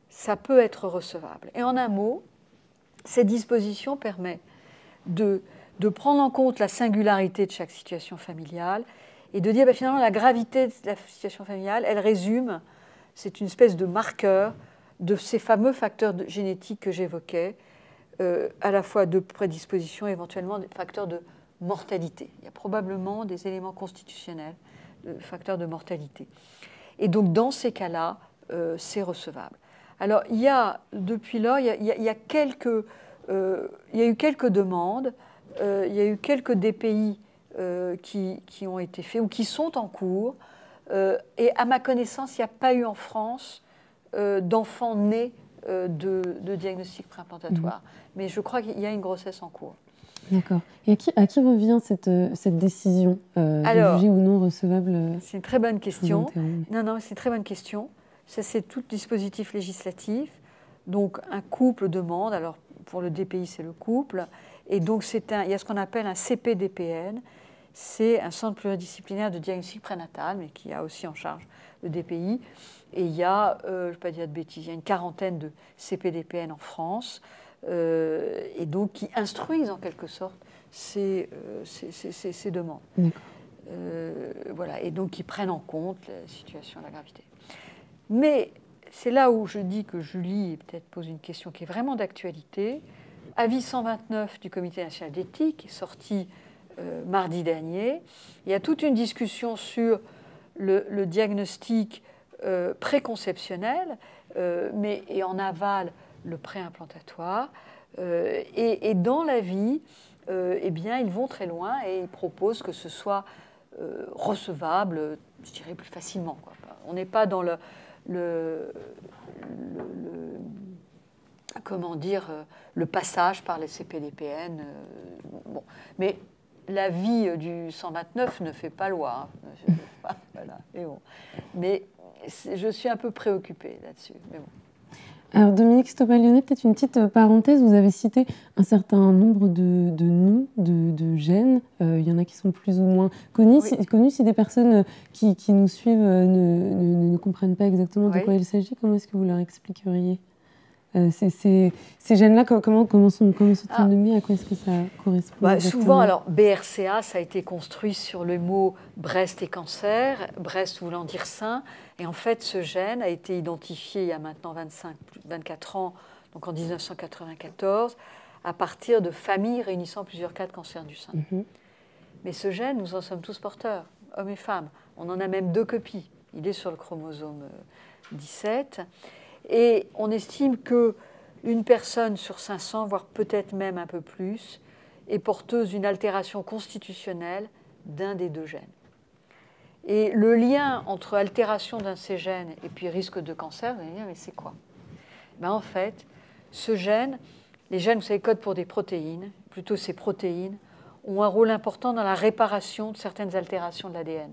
[SPEAKER 2] ça peut être recevable. Et en un mot, cette disposition permet de, de prendre en compte la singularité de chaque situation familiale et de dire ben, finalement la gravité de la situation familiale, elle résume, c'est une espèce de marqueur de ces fameux facteurs de, génétiques que j'évoquais, euh, à la fois de prédisposition et éventuellement des facteurs de mortalité. Il y a probablement des éléments constitutionnels de facteurs de mortalité. Et donc dans ces cas-là, euh, c'est recevable. Alors il y a, depuis lors, il y a, il y a, il y a, quelques, euh, il y a eu quelques demandes, euh, il y a eu quelques D P I euh, qui, qui ont été faits ou qui sont en cours. Euh, et à ma connaissance, il n'y a pas eu en France euh, d'enfants nés euh, de, de diagnostic préimplantatoire. Mmh. Mais je crois qu'il y a une grossesse en cours.
[SPEAKER 1] D'accord. Et à qui, à qui revient cette, cette décision euh, Alors, de juger ou non recevable?
[SPEAKER 2] C'est une très bonne question. Non, non, c'est une très bonne question. Ça, c'est tout dispositif législatif. Donc, un couple demande, alors pour le D P I, c'est le couple, et donc c'est un, il y a ce qu'on appelle un C P D P N, c'est un centre pluridisciplinaire de diagnostic prénatal, mais qui a aussi en charge le D P I. Et il y a, euh, je ne vais pas dire de bêtises, il y a une quarantaine de C P D P N en France, euh, et donc qui instruisent en quelque sorte ces, euh, ces, ces, ces, ces demandes. Euh, voilà, et donc qui prennent en compte la situation, la gravité. Mais c'est là où je dis que Julie peut-être pose une question qui est vraiment d'actualité. Avis cent vingt-neuf du Comité national d'éthique, sorti euh, mardi dernier. Il y a toute une discussion sur le, le diagnostic euh, préconceptionnel, euh, mais et en aval le préimplantatoire. Euh, et, et dans l'avis, euh, eh bien, ils vont très loin et ils proposent que ce soit euh, recevable, je dirais plus facilement, quoi. On n'est pas dans le Le, le, le, comment dire, le passage par les C P D P N. Euh, bon. Mais l'avis du cent vingt-neuf ne fait pas loi. Hein. Voilà. Et bon. Mais je suis un peu préoccupée là-dessus. Mais bon.
[SPEAKER 1] Alors Dominique Stoppa-Lyonnet, peut-être une petite parenthèse, vous avez cité un certain nombre de, de noms, de, de gènes, euh, il y en a qui sont plus ou moins connus, oui. si, connus si des personnes qui, qui nous suivent ne, ne, ne comprennent pas exactement oui. de quoi il s'agit, comment est-ce que vous leur expliqueriez euh, ces, ces, ces gènes-là, comment, comment sont, comment sont ah. nommés, à quoi est-ce que ça correspond
[SPEAKER 2] bah, souvent, alors B R C A, ça a été construit sur le mot breast et cancer, breast voulant dire sein. Et en fait, ce gène a été identifié il y a maintenant vingt-cinq, vingt-quatre ans, donc en mille neuf cent quatre-vingt-quatorze, à partir de familles réunissant plusieurs cas de cancer du sein. Mm-hmm. Mais ce gène, nous en sommes tous porteurs, hommes et femmes. On en a même deux copies. Il est sur le chromosome dix-sept. Et on estime qu'une personne sur cinq cents, voire peut-être même un peu plus, est porteuse d'une altération constitutionnelle d'un des deux gènes. Et le lien entre altération d'un de ces gènes et puis risque de cancer, vous allez dire, mais c'est quoi? Ben en fait, ce gène, les gènes, vous savez, codent pour des protéines, plutôt ces protéines, ont un rôle important dans la réparation de certaines altérations de l'A D N.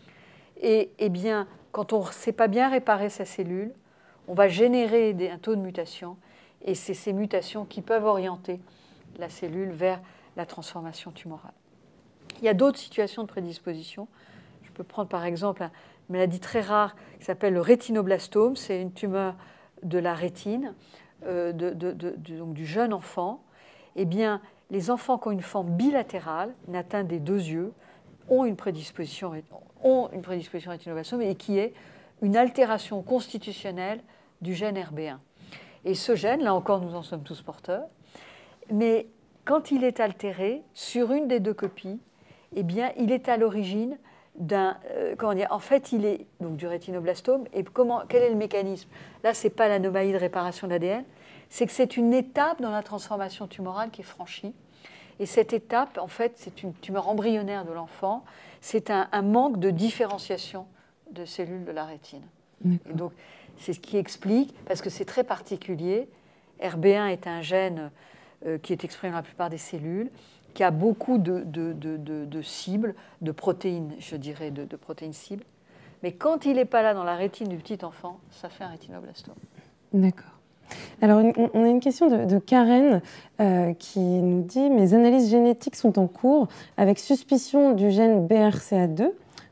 [SPEAKER 2] Et eh bien, quand on ne sait pas bien réparer sa cellule, on va générer des, un taux de mutation, et c'est ces mutations qui peuvent orienter la cellule vers la transformation tumorale. Il y a d'autres situations de prédisposition. Je peux prendre par exemple une maladie très rare qui s'appelle le rétinoblastome. C'est une tumeur de la rétine, euh, de, de, de, de, donc du jeune enfant. Eh bien, les enfants qui ont une forme bilatérale, une atteinte des deux yeux, ont une prédisposition, ont une prédisposition rétinoblastome et qui est une altération constitutionnelle du gène R B un. Et ce gène, là encore, nous en sommes tous porteurs. Mais quand il est altéré sur une des deux copies, eh bien, il est à l'origine d'un, euh, comment dire, en fait, il est donc du rétinoblastome. Et comment, quel est le mécanisme? Là, c'est pas l'anomalie de réparation de l'A D N, c'est que c'est une étape dans la transformation tumorale qui est franchie. Et cette étape, en fait, c'est une tumeur embryonnaire de l'enfant. C'est un, un manque de différenciation de cellules de la rétine. Et donc, c'est ce qui explique, parce que c'est très particulier. R B un est un gène euh, qui est exprimé dans la plupart des cellules, qui a beaucoup de, de, de, de, de cibles, de protéines, je dirais, de, de protéines cibles. Mais quand il n'est pas là dans la rétine du petit enfant, ça fait un rétinoblastome.
[SPEAKER 1] D'accord. Alors, on a une question de, de Karen euh, qui nous dit « Mes analyses génétiques sont en cours avec suspicion du gène B R C A deux.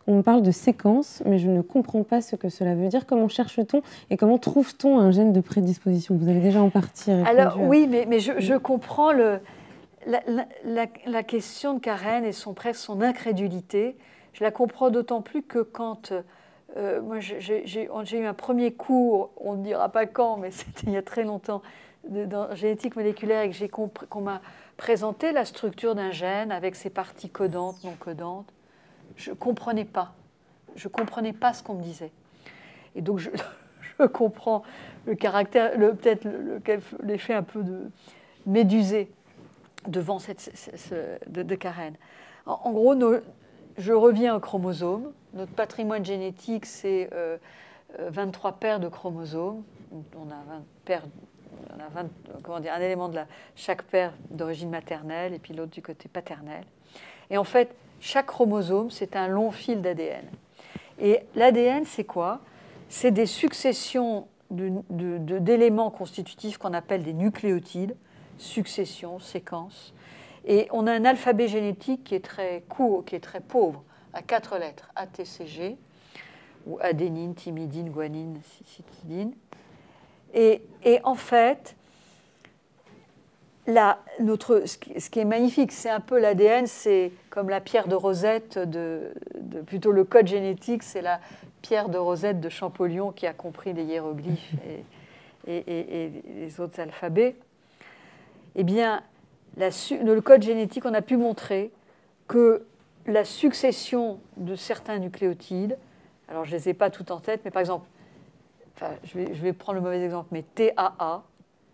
[SPEAKER 1] On parle de séquence, mais je ne comprends pas ce que cela veut dire. Comment cherche-t-on et comment trouve-t-on un gène de prédisposition? Vous avez déjà en partie répondu.
[SPEAKER 2] Alors oui, mais, mais je, je comprends le, la, la, la question de Karen et son, presque son incrédulité. Je la comprends d'autant plus que quand euh, moi j'ai eu un premier cours, on ne dira pas quand, mais c'était il y a très longtemps, de, dans génétique moléculaire, et que j'ai compris qu'on m'a présenté la structure d'un gène avec ses parties codantes, non codantes. Je ne comprenais pas. Je ne comprenais pas ce qu'on me disait. Et donc, je, je comprends le caractère, le, peut-être l'effet un peu de médusé devant cette, ce, ce, de, de Karen. En, en gros, nos, je reviens au chromosome. Notre patrimoine génétique, c'est euh, vingt-trois paires de chromosomes. On a vingt paires, on a vingt, comment dire, un élément de la, chaque paire d'origine maternelle et puis l'autre du côté paternel. Et en fait, chaque chromosome, c'est un long fil d'A D N. Et l'A D N, c'est quoi? C'est des successions d'éléments constitutifs qu'on appelle des nucléotides, succession, séquence. Et on a un alphabet génétique qui est très court, qui est très pauvre, à quatre lettres, A, T, C, G, ou adénine, thymidine, guanine, cytidine. Et, et en fait, là, notre, ce qui est magnifique, c'est un peu l'A D N, c'est comme la pierre de Rosette, de, de, plutôt le code génétique, c'est la pierre de Rosette de Champollion qui a compris les hiéroglyphes et, et, et, et les autres alphabets. Eh bien, la, le code génétique, on a pu montrer que la succession de certains nucléotides, alors je ne les ai pas toutes en tête, mais par exemple, enfin, je, vais, je vais prendre le mauvais exemple, mais T A A,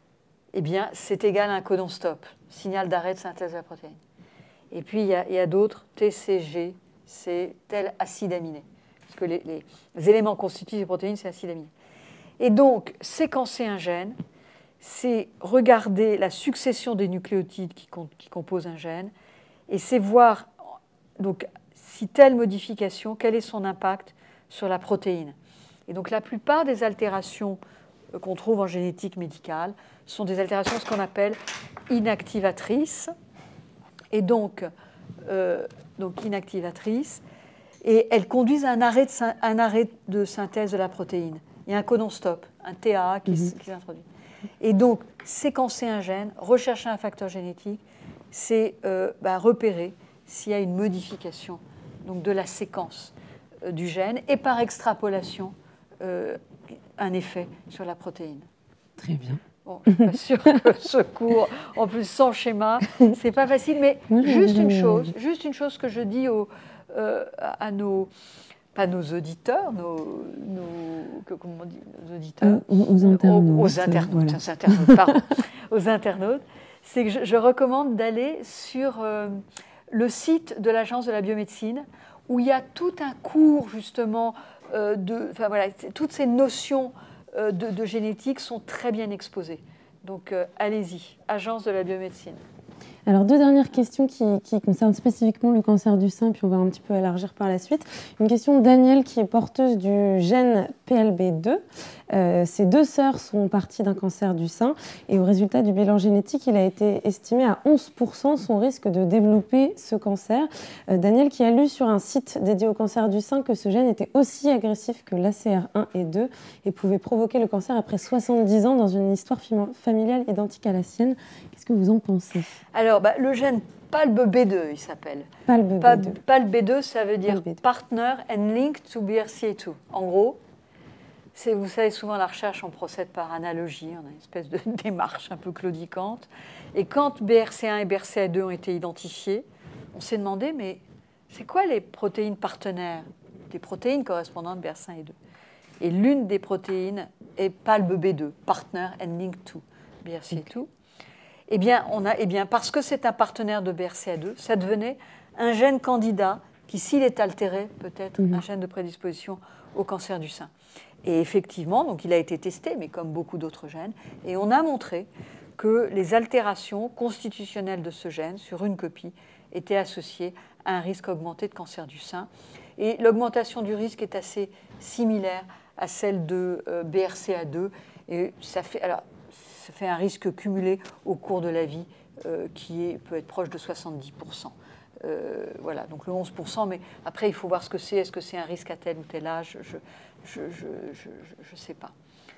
[SPEAKER 2] eh bien, c'est égal à un codon stop, signal d'arrêt de synthèse de la protéine. Et puis, il y a, a d'autres, T C G, c'est tel acide aminé. Parce que les, les, les éléments constitutifs des protéines, c'est acide aminé. Et donc, séquencer un gène, c'est regarder la succession des nucléotides qui, qui composent un gène, et c'est voir donc, si telle modification, quel est son impact sur la protéine. Et donc, la plupart des altérations qu'on trouve en génétique médicale sont des altérations, ce qu'on appelle inactivatrices, et donc, euh, donc inactivatrices, et elles conduisent à un arrêt, de, un arrêt de synthèse de la protéine. Il y a un codon stop, un T A A qui, mm-hmm. qui s'introduit. Et donc, séquencer un gène, rechercher un facteur génétique, c'est euh, bah, repérer s'il y a une modification donc, de la séquence euh, du gène, et par extrapolation, euh, un effet sur la protéine.
[SPEAKER 1] Très bien.
[SPEAKER 2] Bon, je ne suis pas sûre que ce cours, en plus sans schéma, c'est pas facile, mais juste une chose, juste une chose que je dis aux, euh, à nos, pas nos auditeurs, nos, nos que, comment on dit, nos auditeurs,
[SPEAKER 1] aux, aux internautes,
[SPEAKER 2] aux, aux internautes, voilà. internautes pardon, aux internautes, c'est que je, je recommande d'aller sur euh, le site de l'Agence de la biomédecine, où il y a tout un cours justement euh, de, enfin voilà, toutes ces notions De, de génétique sont très bien exposées. Donc, euh, allez-y, Agence de la biomédecine.
[SPEAKER 1] Alors, deux dernières questions qui, qui concernent spécifiquement le cancer du sein, puis on va un petit peu élargir par la suite. Une question de Danielle qui est porteuse du gène P L B deux. Euh, ses deux sœurs sont parties d'un cancer du sein et au résultat du bilan génétique, il a été estimé à onze pour cent son risque de développer ce cancer. Euh, Danielle qui a lu sur un site dédié au cancer du sein que ce gène était aussi agressif que l'A C R un et deux et pouvait provoquer le cancer après soixante-dix ans dans une histoire familiale identique à la sienne. Qu'est-ce que vous en pensez?
[SPEAKER 2] Alors, bah, le gène P A L B B deux, il s'appelle.
[SPEAKER 1] P A L B B deux.
[SPEAKER 2] P A L B deux, ça veut dire Partner and Link to B R C A deux. En gros, vous savez, souvent la recherche, on procède par analogie, on a une espèce de démarche un peu claudicante. Et quand B R C un et B R C A deux ont été identifiés, on s'est demandé, mais c'est quoi les protéines partenaires? Des protéines correspondantes à B R C un et deux. Et l'une des protéines est P A L B B deux, Partner and Link to B R C A deux. Eh bien, on a, eh bien, parce que c'est un partenaire de B R C A deux, ça devenait un gène candidat qui, s'il est altéré, peut être mmh. un gène de prédisposition au cancer du sein. Et effectivement, donc, il a été testé, mais comme beaucoup d'autres gènes, et on a montré que les altérations constitutionnelles de ce gène sur une copie étaient associées à un risque augmenté de cancer du sein. Et l'augmentation du risque est assez similaire à celle de euh, B R C A deux. Et ça fait, alors, ça fait un risque cumulé au cours de la vie euh, qui est, peut être proche de soixante-dix pour cent Euh, voilà, donc le onze pour cent, mais après il faut voir ce que c'est. Est-ce que c'est un risque à tel ou tel âge? Je ne je, je, je, je sais pas.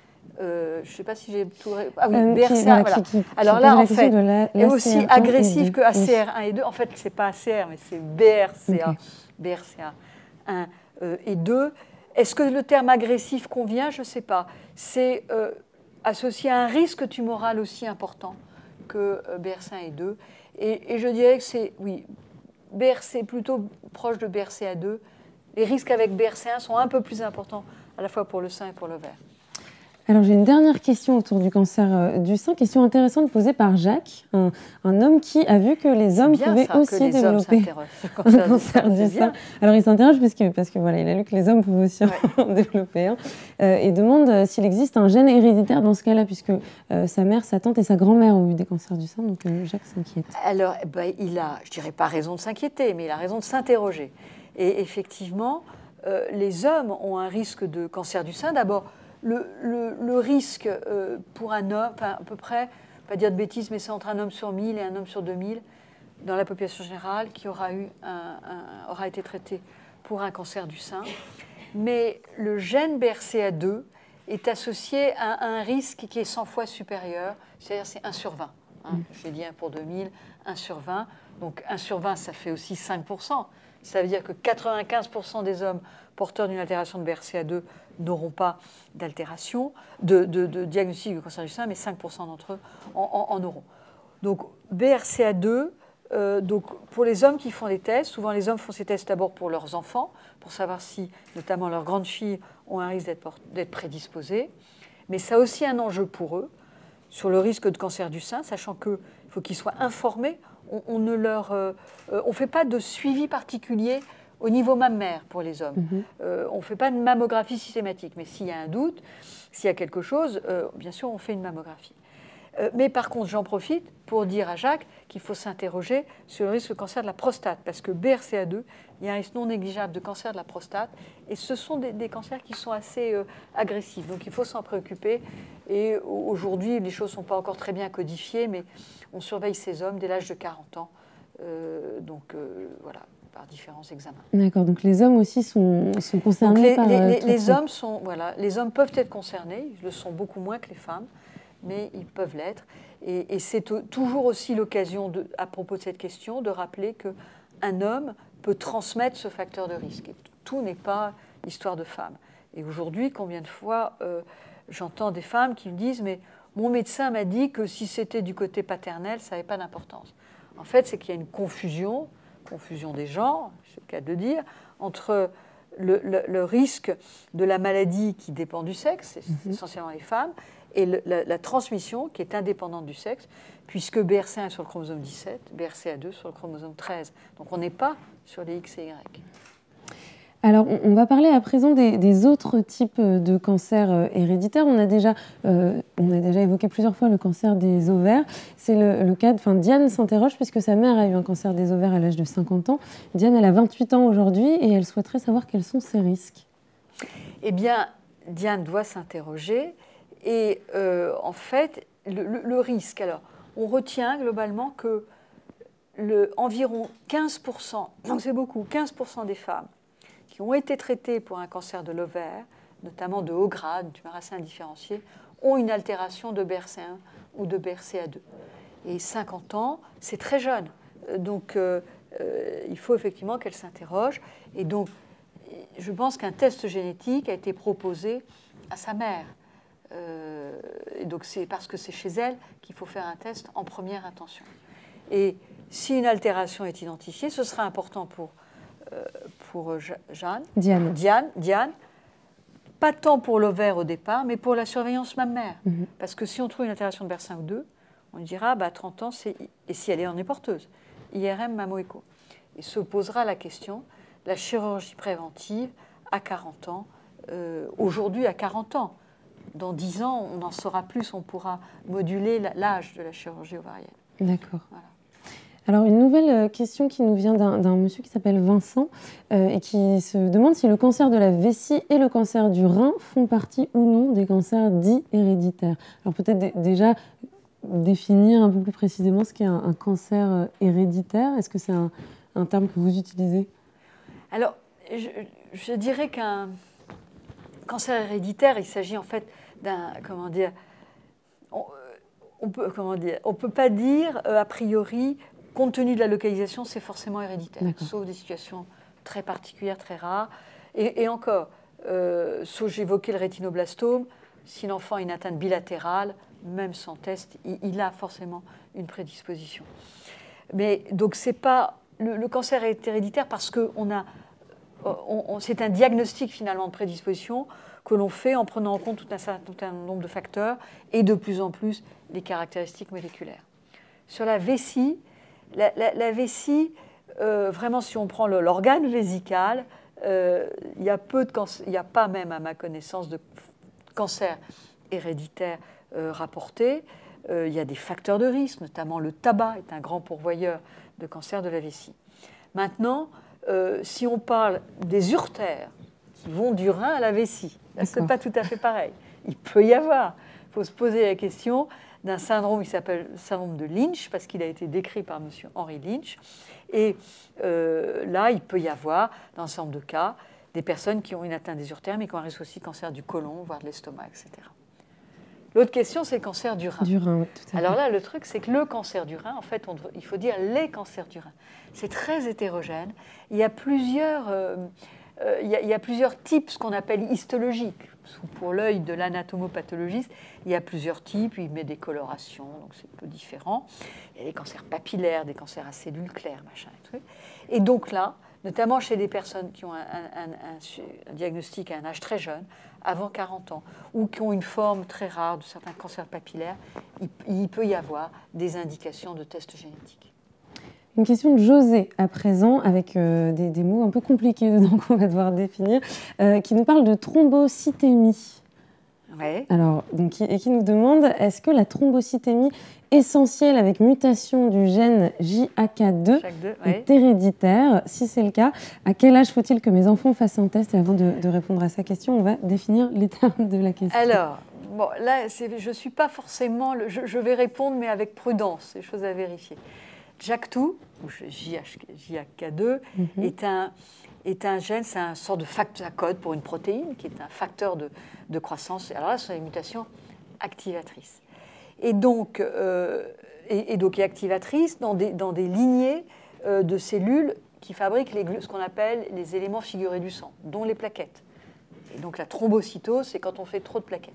[SPEAKER 2] Euh, je ne sais pas si j'ai tout... Ah oui,
[SPEAKER 1] euh,
[SPEAKER 2] B R C A,
[SPEAKER 1] qui, voilà,
[SPEAKER 2] voilà.
[SPEAKER 1] Qui, qui,
[SPEAKER 2] Alors
[SPEAKER 1] qui
[SPEAKER 2] là, en fait, est aussi agressif que A C R un et deux. En fait, ce n'est pas A C R, mais c'est B R C A. Okay. B R C A un euh, et deux. Est-ce que le terme agressif convient? Je ne sais pas. C'est euh, associé à un risque tumoral aussi important que euh, B R C A un et deux. Et, et je dirais que c'est, oui, B R C plutôt proche de B R C A deux. Les risques avec B R C A un sont un peu plus importants, à la fois pour le sein et pour l'ovaire.
[SPEAKER 1] Alors j'ai une dernière question autour du cancer euh, du sein, question intéressante posée par Jacques, un, un homme qui a vu que les hommes pouvaient
[SPEAKER 2] ça,
[SPEAKER 1] aussi
[SPEAKER 2] les
[SPEAKER 1] développer
[SPEAKER 2] hommes
[SPEAKER 1] un cancer du sein. Alors il s'interroge parce que, parce que voilà, il a lu que les hommes pouvaient aussi ouais. en développer un, euh, et demande euh, s'il existe un gène héréditaire dans ce cas-là, puisque euh, sa mère, sa tante et sa grand-mère ont eu des cancers du sein, donc euh, Jacques s'inquiète.
[SPEAKER 2] Alors ben, il a, je dirais pas raison de s'inquiéter, mais il a raison de s'interroger. Et effectivement, euh, les hommes ont un risque de cancer du sein. D'abord, Le, le, le risque euh, pour un homme, enfin, à peu près, pas dire de bêtises, mais c'est entre un homme sur mille et un homme sur deux mille dans la population générale qui aura, eu un, un, aura été traité pour un cancer du sein. Mais le gène B R C A deux est associé à, à un risque qui est cent fois supérieur, c'est-à-dire c'est un sur vingt. Hein. Mm. J'ai dit un pour deux mille, un sur vingt. Donc un sur vingt, ça fait aussi cinq pour cent. Ça veut dire que quatre-vingt-quinze pour cent des hommes porteurs d'une altération de B R C A deux n'auront pas d'altération, de, de, de diagnostic du cancer du sein, mais cinq pour cent d'entre eux en, en, en auront. Donc B R C A deux, euh, donc, pour les hommes qui font des tests, souvent les hommes font ces tests d'abord pour leurs enfants, pour savoir si, notamment leurs grandes filles, ont un risque d'être prédisposées. Mais ça a aussi un enjeu pour eux, sur le risque de cancer du sein, sachant qu'il faut qu'ils soient informés. On, on ne leur, euh, on fait pas de suivi particulier au niveau mammaire pour les hommes. Mm-hmm. euh, on ne fait pas de mammographie systématique, mais s'il y a un doute, s'il y a quelque chose, euh, bien sûr, on fait une mammographie. Euh, mais par contre, j'en profite pour dire à Jacques qu'il faut s'interroger sur le risque de cancer de la prostate, parce que B R C A deux, il y a un risque non négligeable de cancer de la prostate, et ce sont des, des cancers qui sont assez euh, agressifs, donc il faut s'en préoccuper. Et aujourd'hui, les choses ne sont pas encore très bien codifiées, mais on surveille ces hommes dès l'âge de quarante ans, euh, donc euh, voilà, par différents examens.
[SPEAKER 1] D'accord, donc les hommes aussi sont, sont concernés
[SPEAKER 2] donc les,
[SPEAKER 1] par...
[SPEAKER 2] Les,
[SPEAKER 1] euh,
[SPEAKER 2] les, les hommes sont, voilà, les hommes peuvent être concernés, ils le sont beaucoup moins que les femmes, mais ils peuvent l'être. Et, et c'est toujours aussi l'occasion, à propos de cette question, de rappeler qu'un homme peut transmettre ce facteur de risque. Et tout n'est pas histoire de femmes. Et aujourd'hui, combien de fois euh, j'entends des femmes qui me disent « mais mon médecin m'a dit que si c'était du côté paternel, ça n'avait pas d'importance ». En fait, c'est qu'il y a une confusion, confusion des genres, c'est le cas de le dire, entre le, le, le risque de la maladie qui dépend du sexe, c'est mmh. essentiellement les femmes, et le, la, la transmission qui est indépendante du sexe, puisque B R C A un sur le chromosome dix-sept, B R C A deux sur le chromosome treize. Donc on n'est pas sur les X et Y.
[SPEAKER 1] Alors, on va parler à présent des, des autres types de cancers héréditaires. On a déjà, euh, on a déjà évoqué plusieurs fois le cancer des ovaires. C'est le, le cas de... Enfin, Diane s'interroge puisque sa mère a eu un cancer des ovaires à l'âge de cinquante ans. Diane, elle a vingt-huit ans aujourd'hui et elle souhaiterait savoir quels sont ses risques.
[SPEAKER 2] Eh bien, Diane doit s'interroger. Et euh, en fait, le, le, le risque, alors, on retient globalement que le, environ quinze pour cent, donc c'est beaucoup, quinze pour cent des femmes qui ont été traitées pour un cancer de l'ovaire, notamment de haut grade, une tumeur assez indifférenciée, ont une altération de B R C A un ou de B R C A deux. Et cinquante ans, c'est très jeune. Donc, euh, euh, il faut effectivement qu'elle s'interroge. Et donc, je pense qu'un test génétique a été proposé à sa mère. Euh, et donc c'est parce que c'est chez elle qu'il faut faire un test en première intention. Et si une altération est identifiée, ce sera important pour, euh, pour Jeanne,
[SPEAKER 1] Diane.
[SPEAKER 2] Diane, Diane, pas tant pour l'ovaire au départ, mais pour la surveillance mammaire. Mm-hmm. Parce que si on trouve une altération de B R C A un ou deux, on dira bah, à trente ans, c'est, et si elle est en est porteuse, I R M, mammo-écho. Et se posera la question, la chirurgie préventive à quarante ans, euh, aujourd'hui à quarante ans. Dans dix ans, on en saura plus, on pourra moduler l'âge de la chirurgie ovarienne.
[SPEAKER 1] D'accord. Voilà. Alors, une nouvelle question qui nous vient d'un monsieur qui s'appelle Vincent euh, et qui se demande si le cancer de la vessie et le cancer du rein font partie ou non des cancers dits héréditaires. Alors, peut-être déjà définir un peu plus précisément ce qu'est un, un cancer héréditaire. Est-ce que c'est un, un terme que vous utilisez?
[SPEAKER 2] Alors, je, je dirais qu'un cancer héréditaire, il s'agit en fait d'un, comment dire, on, on peut, comment dire, on peut pas dire euh, a priori, compte tenu de la localisation, c'est forcément héréditaire, sauf des situations très particulières, très rares. Et, et encore, euh, sauf j'évoquais le rétinoblastome, si l'enfant a une atteinte bilatérale, même sans test, il, il a forcément une prédisposition. Mais donc c'est pas le, le cancer est héréditaire parce que on a, on, on, c'est un diagnostic finalement de prédisposition que l'on fait en prenant en compte tout un certain nombre de facteurs et de plus en plus les caractéristiques moléculaires. Sur la vessie, la, la, la vessie, euh, vraiment si on prend l'organe vésical, euh, il y a peu de cancer, il n'y a pas même à ma connaissance de cancer héréditaire euh, rapporté. Euh, il y a des facteurs de risque, notamment le tabac est un grand pourvoyeur de cancer de la vessie. Maintenant, euh, si on parle des urtères qui vont du rein à la vessie, ce n'est pas tout à fait pareil. Il peut y avoir, il faut se poser la question d'un syndrome qui s'appelle le syndrome de Lynch, parce qu'il a été décrit par M. Henry Lynch. Et euh, là, il peut y avoir, dans un certain nombre de cas, des personnes qui ont une atteinte des urtères, mais qui ont un risque aussi de cancer du côlon, voire de l'estomac, et cetera. L'autre question, c'est le cancer du rein.
[SPEAKER 1] Du rein, oui, tout à fait.
[SPEAKER 2] Alors là, le truc, c'est que le cancer du rein, en fait, on, il faut dire les cancers du rein. C'est très hétérogène. Il y a plusieurs, euh, euh, il y a, il y a plusieurs types, ce qu'on appelle histologiques. Pour l'œil de l'anatomopathologiste, il y a plusieurs types. Il met des colorations, donc c'est un peu différent. Il y a des cancers papillaires, des cancers à cellules claires, machin, et trucs. Et donc là, notamment chez des personnes qui ont un, un, un, un diagnostic à un âge très jeune, avant quarante ans, ou qui ont une forme très rare de certains cancers papillaires, il, il peut y avoir des indications de tests génétiques.
[SPEAKER 1] Une question de José, à présent, avec euh, des, des mots un peu compliqués dedans qu'on va devoir définir, euh, qui nous parle de thrombocytémie.
[SPEAKER 2] Ouais.
[SPEAKER 1] Alors, donc, et qui nous demande, est-ce que la thrombocytémie essentielle avec mutation du gène J A K deux
[SPEAKER 2] ouais.
[SPEAKER 1] est héréditaire? Si c'est le cas, à quel âge faut-il que mes enfants fassent un test? Et avant de, de répondre à sa question, on va définir les termes de la question.
[SPEAKER 2] Alors, bon, là, je ne suis pas forcément... Le, je, je vais répondre, mais avec prudence, des choses à vérifier. J A K deux, ou J A K deux, mm-hmm. est, un, est un gène, c'est un sort de facteur à code pour une protéine, qui est un facteur de, de croissance. Alors là, ce sont des mutations activatrices. Et donc, euh, et, et donc est activatrice dans des, dans des lignées euh, de cellules qui fabriquent les, ce qu'on appelle les éléments figurés du sang, dont les plaquettes. Et donc la thrombocytose, c'est quand on fait trop de plaquettes.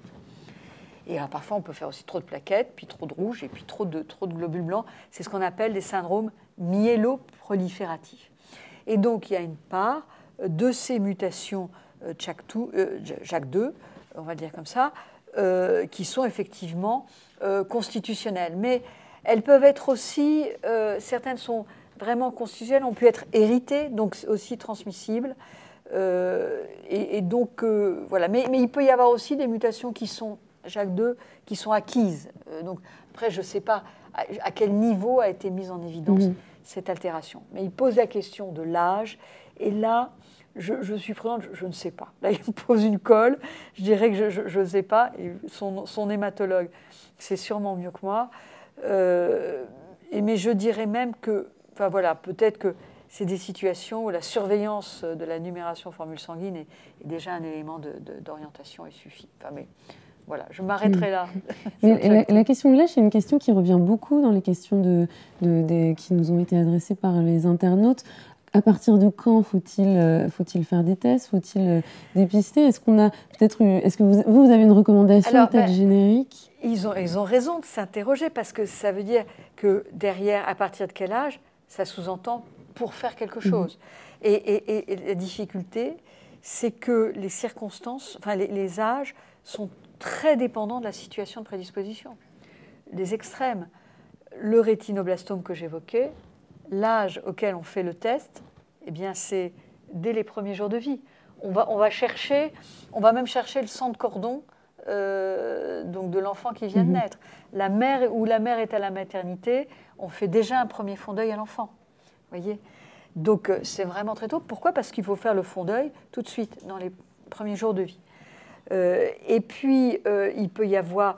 [SPEAKER 2] Et alors, parfois, on peut faire aussi trop de plaquettes, puis trop de rouge, et puis trop de, trop de globules blancs. C'est ce qu'on appelle des syndromes myéloprolifératifs. Et donc, il y a une part de ces mutations euh, J A K deux, on va dire comme ça, euh, qui sont effectivement euh, constitutionnelles. Mais elles peuvent être aussi, euh, certaines sont vraiment constitutionnelles, ont pu être héritées, donc aussi transmissibles. Euh, et, et donc, euh, voilà. Mais, mais il peut y avoir aussi des mutations qui sont J A K deux qui sont acquises. Euh, donc, après, je ne sais pas à, à quel niveau a été mise en évidence mmh. cette altération. Mais il pose la question de l'âge. Et là, je, je suis prudente, je, je ne sais pas. Là, il me pose une colle. Je dirais que je ne sais pas. Et son, son hématologue, c'est sûrement mieux que moi. Euh, et, mais je dirais même que, enfin voilà, peut-être que c'est des situations où la surveillance de la numération formule sanguine est, est déjà un élément de, de, d'orientation et suffit. Enfin, mais, voilà, je m'arrêterai là.
[SPEAKER 1] Mais la, la question de l'âge, c'est une question qui revient beaucoup dans les questions de, de, de, qui nous ont été adressées par les internautes. À partir de quand faut-il euh, faut-il faire des tests? Faut-il euh, dépister? Est-ce qu'on a peut-être eu, est-ce que vous, vous avez une recommandation Alors, peut-être ben, générique?
[SPEAKER 2] Ils ont, ils ont raison de s'interroger parce que ça veut dire que derrière, à partir de quel âge, ça sous-entend pour faire quelque chose. Mmh. Et, et, et la difficulté, c'est que les circonstances, enfin les, les âges sont très dépendant de la situation de prédisposition. Les extrêmes, le rétinoblastome que j'évoquais, l'âge auquel on fait le test, eh bien c'est dès les premiers jours de vie. On va, on va chercher, on va même chercher le sang de cordon euh, donc de l'enfant qui vient de naître. La mère, où la mère est à la maternité, on fait déjà un premier fond d'œil à l'enfant. Voyez. Donc c'est vraiment très tôt. Pourquoi? Parce qu'il faut faire le fond d'œil tout de suite, dans les premiers jours de vie. Euh, et puis, euh, il peut y avoir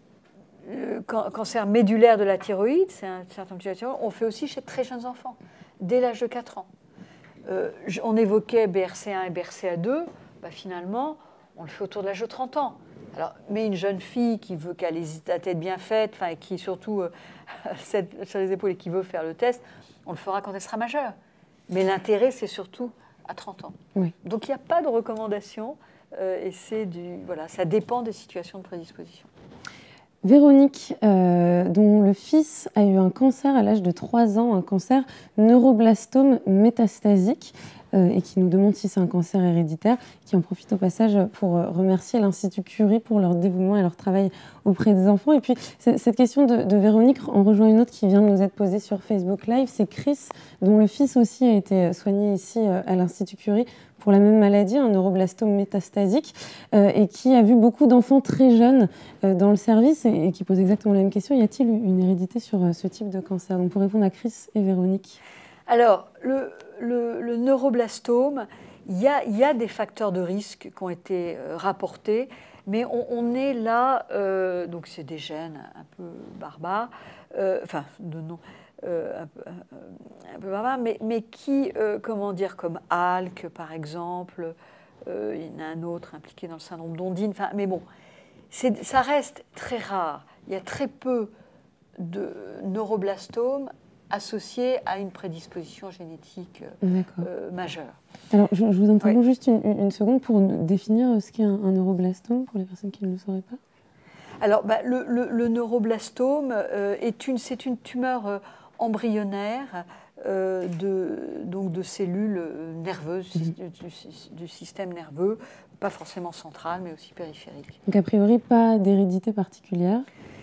[SPEAKER 2] le cancer médulaire de la thyroïde, c'est un certain type de thyroïde, on fait aussi chez très jeunes enfants. dès l'âge de quatre ans. Euh, on évoquait B R C A un et B R C A deux, bah, finalement, on le fait autour de l'âge de trente ans. Alors, mais une jeune fille qui veut qu'elle ait la tête bien faite, enfin, et qui surtout euh, sur les épaules et qui veut faire le test, on le fera quand elle sera majeure. Mais l'intérêt, c'est surtout à trente ans.
[SPEAKER 1] Oui.
[SPEAKER 2] Donc, il n'y a pas de recommandation, euh, et c'est du, voilà, ça dépend des situations de prédisposition.
[SPEAKER 1] Véronique, euh, dont le fils a eu un cancer à l'âge de trois ans, un cancer neuroblastome métastasique, euh, et qui nous demande si c'est un cancer héréditaire, qui en profite au passage pour remercier l'Institut Curie pour leur dévouement et leur travail auprès des enfants. Et puis, cette question de, de Véronique en rejoint une autre qui vient de nous être posée sur Facebook Live, c'est Chris, dont le fils aussi a été soigné ici à l'Institut Curie pour la même maladie, un neuroblastome métastasique, euh, et qui a vu beaucoup d'enfants très jeunes euh, dans le service et, et qui pose exactement la même question. Y a-t-il une hérédité sur euh, ce type de cancer? Donc, pour répondre à Chris et Véronique.
[SPEAKER 2] Alors, le, le, le neuroblastome, il y a, y a des facteurs de risque qui ont été euh, rapportés, mais on, on est là, euh, donc c'est des gènes un peu barbares, euh, enfin, de nom. Euh, un, peu, un, un peu barbare, mais, mais qui, euh, comment dire, comme A L K par exemple, euh, il y en a un autre impliqué dans le syndrome d'Ondine, enfin, mais bon, ça reste très rare. Il y a très peu de neuroblastomes associés à une prédisposition génétique euh, majeure.
[SPEAKER 1] Alors, je, je vous interromps oui. juste une, une seconde pour définir ce qu'est un, un neuroblastome pour les personnes qui ne le sauraient pas.
[SPEAKER 2] Alors, bah, le, le, le neuroblastome, euh, est une, c'est une tumeur euh, embryonnaire euh, de, donc de cellules nerveuses mmh. du, du système nerveux, pas forcément central, mais aussi périphérique.
[SPEAKER 1] Donc, a priori, pas d'hérédité particulière?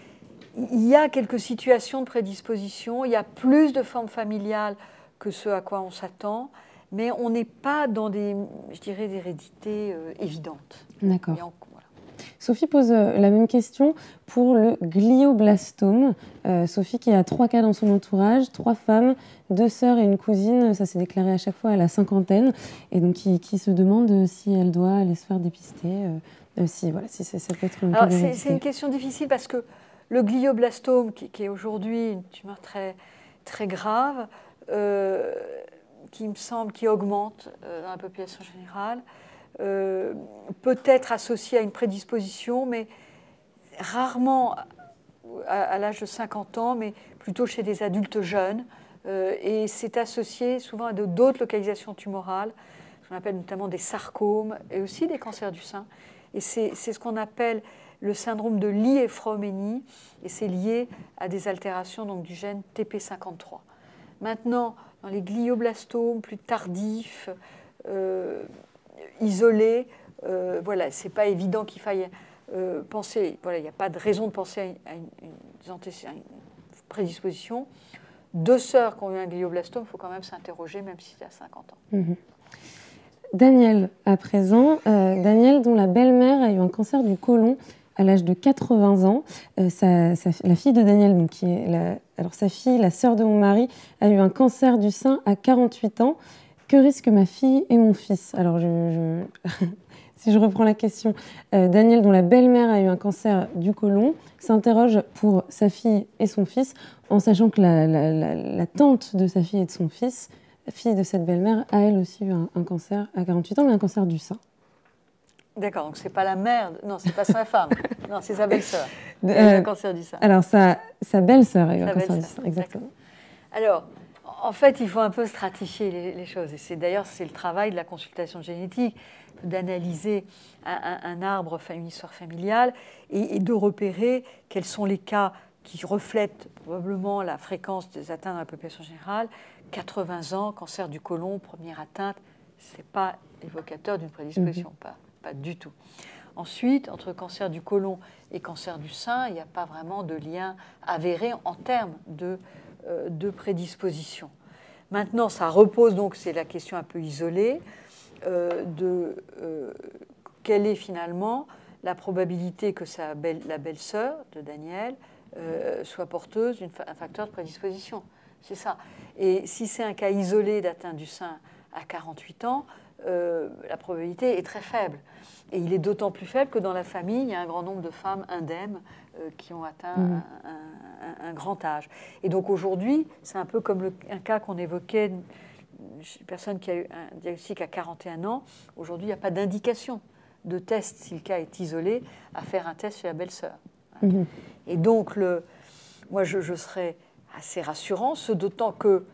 [SPEAKER 2] Il y a quelques situations de prédisposition, il y a plus de formes familiales que ce à quoi on s'attend, mais on n'est pas dans des, je dirais, des hérédités euh, évidentes.
[SPEAKER 1] D'accord. Sophie pose la même question pour le glioblastome. Euh, Sophie qui a trois cas dans son entourage, trois femmes, deux sœurs et une cousine, ça s'est déclaré à chaque fois à la cinquantaine, et donc qui, qui se demande si elle doit aller se faire dépister, euh, si, voilà, si ça, ça peut être une
[SPEAKER 2] Alors, c'est, c'est une question difficile parce que le glioblastome, qui, qui est aujourd'hui une tumeur très, très grave, euh, qui me semble qui augmente euh, dans la population générale, Euh, peut être associé à une prédisposition, mais rarement à, à l'âge de cinquante ans, mais plutôt chez des adultes jeunes. Euh, et c'est associé souvent à de, d'autres localisations tumorales, ce qu'on appelle notamment des sarcomes et aussi des cancers du sein. Et c'est, c'est ce qu'on appelle le syndrome de Lee-Phroménie, et c'est lié à des altérations donc, du gène T P cinquante-trois. Maintenant, dans les glioblastomes plus tardifs, euh, isolé, euh, voilà, c'est pas évident qu'il faille euh, penser, voilà, il n'y a pas de raison de penser à une, à une, une, à une prédisposition. Deux sœurs qui ont eu un glioblastome, il faut quand même s'interroger, même si c'est à cinquante ans.
[SPEAKER 1] Mmh. Daniel, à présent, euh, Daniel dont la belle-mère a eu un cancer du côlon à l'âge de quatre-vingts ans. Euh, sa, sa, la fille de Daniel, donc, qui est la, alors sa fille, la sœur de mon mari, a eu un cancer du sein à quarante-huit ans. Que risquent ma fille et mon fils? Alors, je, je... si je reprends la question, euh, Daniel, dont la belle-mère a eu un cancer du côlon, s'interroge pour sa fille et son fils, en sachant que la, la, la, la tante de sa fille et de son fils, la fille de cette belle-mère, a elle aussi eu un, un cancer à quarante-huit ans, mais un cancer du sein.
[SPEAKER 2] D'accord, donc c'est pas la mère, de... non, c'est pas sa femme, non, c'est sa belle-sœur.
[SPEAKER 1] Euh,
[SPEAKER 2] elle a eu un cancer du sein.
[SPEAKER 1] Alors, sa, sa belle-sœur a eu sa un cancer du sein, exactement.
[SPEAKER 2] Alors, en fait, il faut un peu stratifier les, les choses. Et c'est d'ailleurs c'est le travail de la consultation génétique, d'analyser un, un, un arbre, une histoire familiale, et, et de repérer quels sont les cas qui reflètent probablement la fréquence des atteintes dans la population générale. quatre-vingts ans, cancer du côlon, première atteinte, ce n'est pas évocateur d'une prédisposition, mmh. pas, pas du tout. Ensuite, entre cancer du côlon et cancer du sein, il n'y a pas vraiment de lien avéré en termes de de prédisposition. Maintenant, ça repose, donc c'est la question un peu isolée, euh, de euh, quelle est finalement la probabilité que sa belle, la belle-sœur de Daniel euh, soit porteuse d'un facteur de prédisposition. C'est ça. Et si c'est un cas isolé d'atteinte du sein à quarante-huit ans, euh, la probabilité est très faible. Et il est d'autant plus faible que dans la famille, il y a un grand nombre de femmes indemnes euh, qui ont atteint
[SPEAKER 1] Mmh.
[SPEAKER 2] un, un, un grand âge. Et donc aujourd'hui, c'est un peu comme le, un cas qu'on évoquait, une, une personne qui a eu un diagnostic à quarante et un ans. Aujourd'hui, il n'y a pas d'indication de test, si le cas est isolé, à faire un test chez la belle-sœur. Voilà. Mmh. Et donc, le, moi, je, je serais assez rassurant, ce d'autant que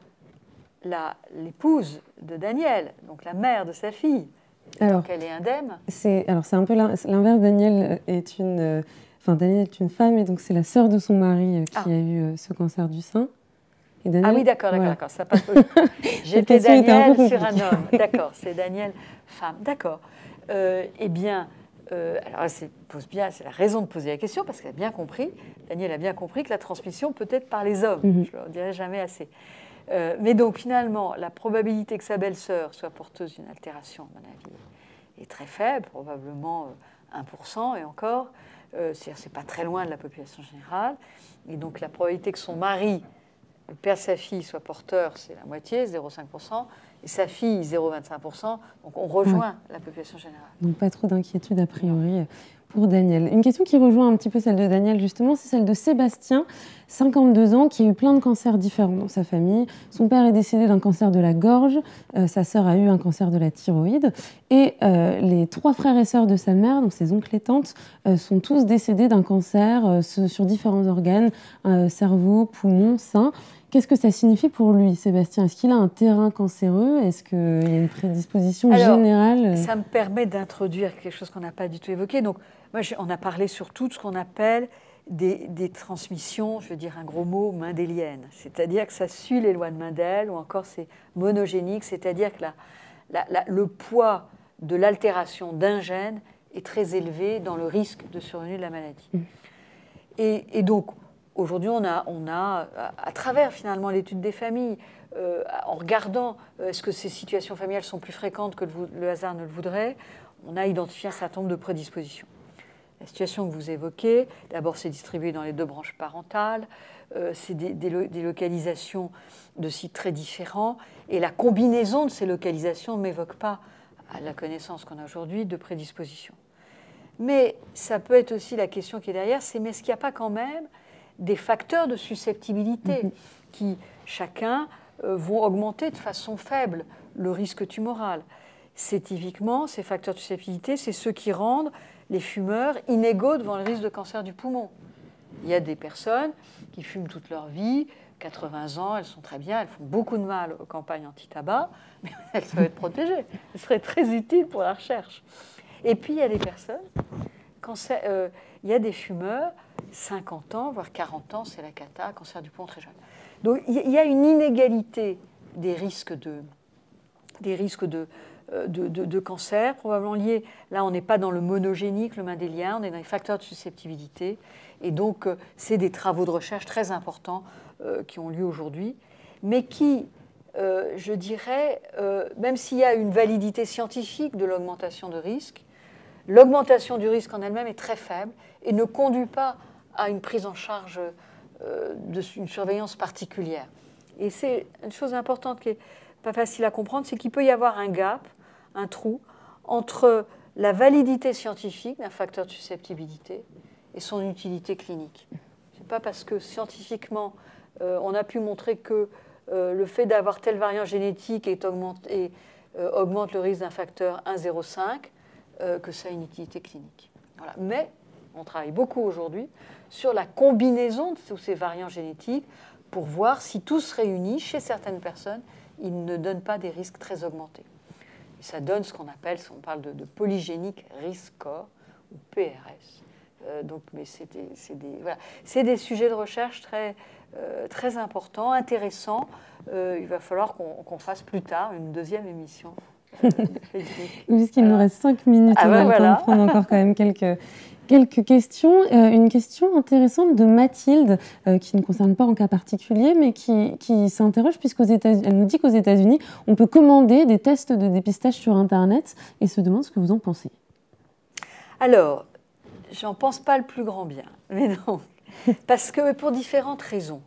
[SPEAKER 2] l'épouse de Daniel, donc la mère de sa fille, alors qu'elle est indemne.
[SPEAKER 1] C'est alors c'est un peu l'inverse. Daniel est une, enfin Daniel est une femme et donc c'est la sœur de son mari qui ah. a eu ce cancer du sein.
[SPEAKER 2] Et Daniel, ah oui, d'accord, d'accord, voilà. d'accord. Ça passe. J'étais Daniel un sur un homme. D'accord, c'est Daniel femme. D'accord. Euh, eh bien, euh, alors c'est pose bien, c'est la raison de poser la question parce qu'elle a bien compris. Daniel a bien compris que la transmission peut être par les hommes. Mm-hmm. Je ne le dirai jamais assez. Euh, mais donc finalement, la probabilité que sa belle-sœur soit porteuse d'une altération, à mon avis, est très faible, probablement un pour cent et encore. Euh, c'est-à-dire que ce n'est pas très loin de la population générale. Et donc la probabilité que son mari, le père de sa fille, soit porteur, c'est la moitié, zéro virgule cinq pour cent, et sa fille, zéro virgule vingt-cinq pour cent. Donc on rejoint oui. la population générale.
[SPEAKER 1] Donc pas trop d'inquiétude a priori pour Daniel. Une question qui rejoint un petit peu celle de Daniel, justement, c'est celle de Sébastien, cinquante-deux ans, qui a eu plein de cancers différents dans sa famille. Son père est décédé d'un cancer de la gorge, euh, sa sœur a eu un cancer de la thyroïde, et euh, les trois frères et sœurs de sa mère, donc ses oncles et tantes, euh, sont tous décédés d'un cancer euh, sur différents organes, euh, cerveau, poumon, sein. Qu'est-ce que ça signifie pour lui, Sébastien? Est-ce qu'il a un terrain cancéreux? Est-ce qu'il y a une prédisposition
[SPEAKER 2] Alors,
[SPEAKER 1] générale?
[SPEAKER 2] Ça me permet d'introduire quelque chose qu'on n'a pas du tout évoqué. Donc, moi, on a parlé surtout de ce qu'on appelle des, des transmissions, je veux dire un gros mot, mendéliennes. C'est-à-dire que ça suit les lois de Mendel, ou encore c'est monogénique, c'est-à-dire que la, la, la, le poids de l'altération d'un gène est très élevé dans le risque de survenue de la maladie. Mmh. Et, et donc, aujourd'hui, on a, on a, à travers finalement l'étude des familles, euh, en regardant euh, est-ce que ces situations familiales sont plus fréquentes que le, le hasard ne le voudrait, on a identifié un certain nombre de prédispositions. La situation que vous évoquez, d'abord c'est distribué dans les deux branches parentales, euh, c'est des, des, lo des localisations de sites très différents, et la combinaison de ces localisations ne m'évoque pas, à la connaissance qu'on a aujourd'hui, de prédispositions. Mais ça peut être aussi la question qui est derrière, c'est mais est-ce qu'il n'y a pas quand même des facteurs de susceptibilité mmh. qui, chacun, euh, vont augmenter de façon faible le risque tumoral. C'est typiquement, ces facteurs de susceptibilité, c'est ceux qui rendent les fumeurs inégaux devant le risque de cancer du poumon. Il y a des personnes qui fument toute leur vie, quatre-vingts ans, elles sont très bien, elles font beaucoup de mal aux campagnes anti-tabac, mais elles doivent être protégées. Elles seraient très utiles pour la recherche. Et puis, il y a des personnes, quand euh, il y a des fumeurs, cinquante ans, voire quarante ans, c'est la cata, cancer du poumon très jeune. Donc, il y a une inégalité des risques de, des risques de, de, de, de cancer, probablement liés. Là, on n'est pas dans le monogénique, le mendélien, on est dans les facteurs de susceptibilité. Et donc, euh, c'est des travaux de recherche très importants euh, qui ont lieu aujourd'hui, mais qui, euh, je dirais, euh, même s'il y a une validité scientifique de l'augmentation de risque, l'augmentation du risque en elle-même est très faible et ne conduit pas à une prise en charge euh, d'une surveillance particulière. Et c'est une chose importante qui n'est pas facile à comprendre, c'est qu'il peut y avoir un gap, un trou, entre la validité scientifique d'un facteur de susceptibilité et son utilité clinique. Ce n'est pas parce que scientifiquement, euh, on a pu montrer que euh, le fait d'avoir tel variant génétique est augmente, et, euh, augmente le risque d'un facteur un virgule zéro cinq euh, que ça a une utilité clinique. Voilà. Mais on travaille beaucoup aujourd'hui sur la combinaison de tous ces variants génétiques pour voir si tous réunis, chez certaines personnes, ils ne donnent pas des risques très augmentés. Et ça donne ce qu'on appelle, on parle de, de polygénique risk score, ou P R S. Euh, donc, mais c'est des, des, voilà. des sujets de recherche très, euh, très importants, intéressants. Euh, il va falloir qu'on qu'on fasse plus tard une deuxième émission. Euh,
[SPEAKER 1] Puisqu'il voilà. nous reste cinq minutes,
[SPEAKER 2] ah
[SPEAKER 1] on
[SPEAKER 2] ben
[SPEAKER 1] va
[SPEAKER 2] voilà.
[SPEAKER 1] prendre encore quand même quelques... Quelques questions. Euh, une question intéressante de Mathilde, euh, qui ne concerne pas en cas particulier, mais qui, qui s'interroge, puisqu'aux États-Unis, elle nous dit qu'aux États-Unis, on peut commander des tests de dépistage sur Internet et se demande ce que vous en pensez.
[SPEAKER 2] Alors, j'en pense pas le plus grand bien, mais non, parce que pour différentes raisons.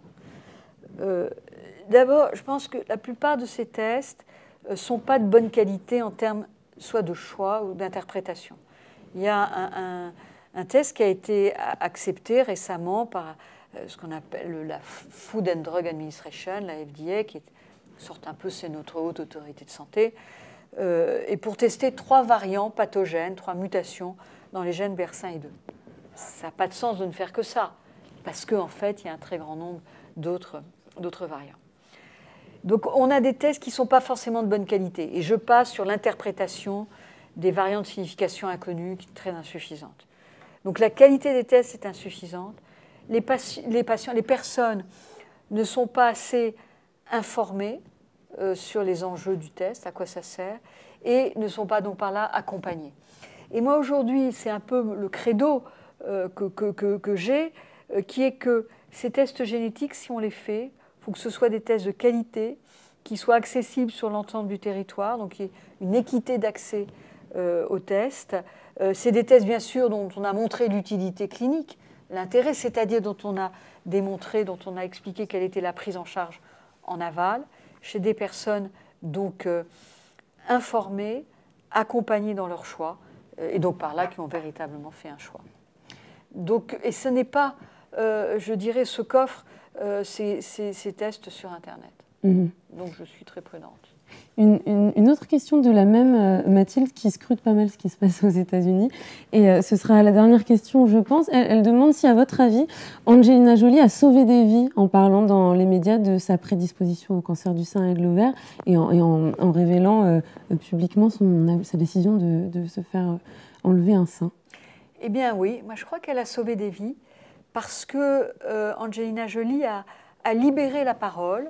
[SPEAKER 2] Euh, D'abord, je pense que la plupart de ces tests ne euh, sont pas de bonne qualité en termes soit de choix ou d'interprétation. Il y a un, un un test qui a été accepté récemment par ce qu'on appelle la Food and Drug Administration, la F D A, qui est sorte un peu, c'est notre haute autorité de santé, euh, et pour tester trois variants pathogènes, trois mutations dans les gènes B R C A un et deux. Ça n'a pas de sens de ne faire que ça, parce qu'en fait, il y a un très grand nombre d'autres d'autres variants. Donc, on a des tests qui ne sont pas forcément de bonne qualité, et je passe sur l'interprétation des variants de signification inconnue, qui est très insuffisante. Donc, la qualité des tests est insuffisante. Les, patients, les, patients, les personnes ne sont pas assez informées Euh, sur les enjeux du test, à quoi ça sert, et ne sont pas donc par là accompagnés. Et moi aujourd'hui, c'est un peu le credo euh, que, que, que, que j'ai, euh, qui est que ces tests génétiques, si on les fait, il faut que ce soit des tests de qualité, qui soient accessibles sur l'ensemble du territoire, donc il y ait une équité d'accès euh, aux tests. Euh, c'est des tests, bien sûr, dont on a montré l'utilité clinique, l'intérêt, c'est-à-dire dont on a démontré, dont on a expliqué quelle était la prise en charge en aval, chez des personnes donc euh, informées, accompagnées dans leur choix, euh, et donc par là qui ont véritablement fait un choix. Donc, et ce n'est pas, euh, je dirais, ce qu'offrent euh, ces, ces, ces tests sur Internet. Mmh. Donc je suis très prudente.
[SPEAKER 1] Une, une, une autre question de la même euh, Mathilde qui scrute pas mal ce qui se passe aux États-Unis. Et euh, ce sera la dernière question, je pense. Elle, elle demande si, à votre avis, Angelina Jolie a sauvé des vies en parlant dans les médias de sa prédisposition au cancer du sein et de l'ovaire et en, et en, en révélant euh, publiquement son, sa décision de, de se faire enlever un sein.
[SPEAKER 2] Eh bien oui, moi je crois qu'elle a sauvé des vies parce que euh, Angelina Jolie a, a libéré la parole.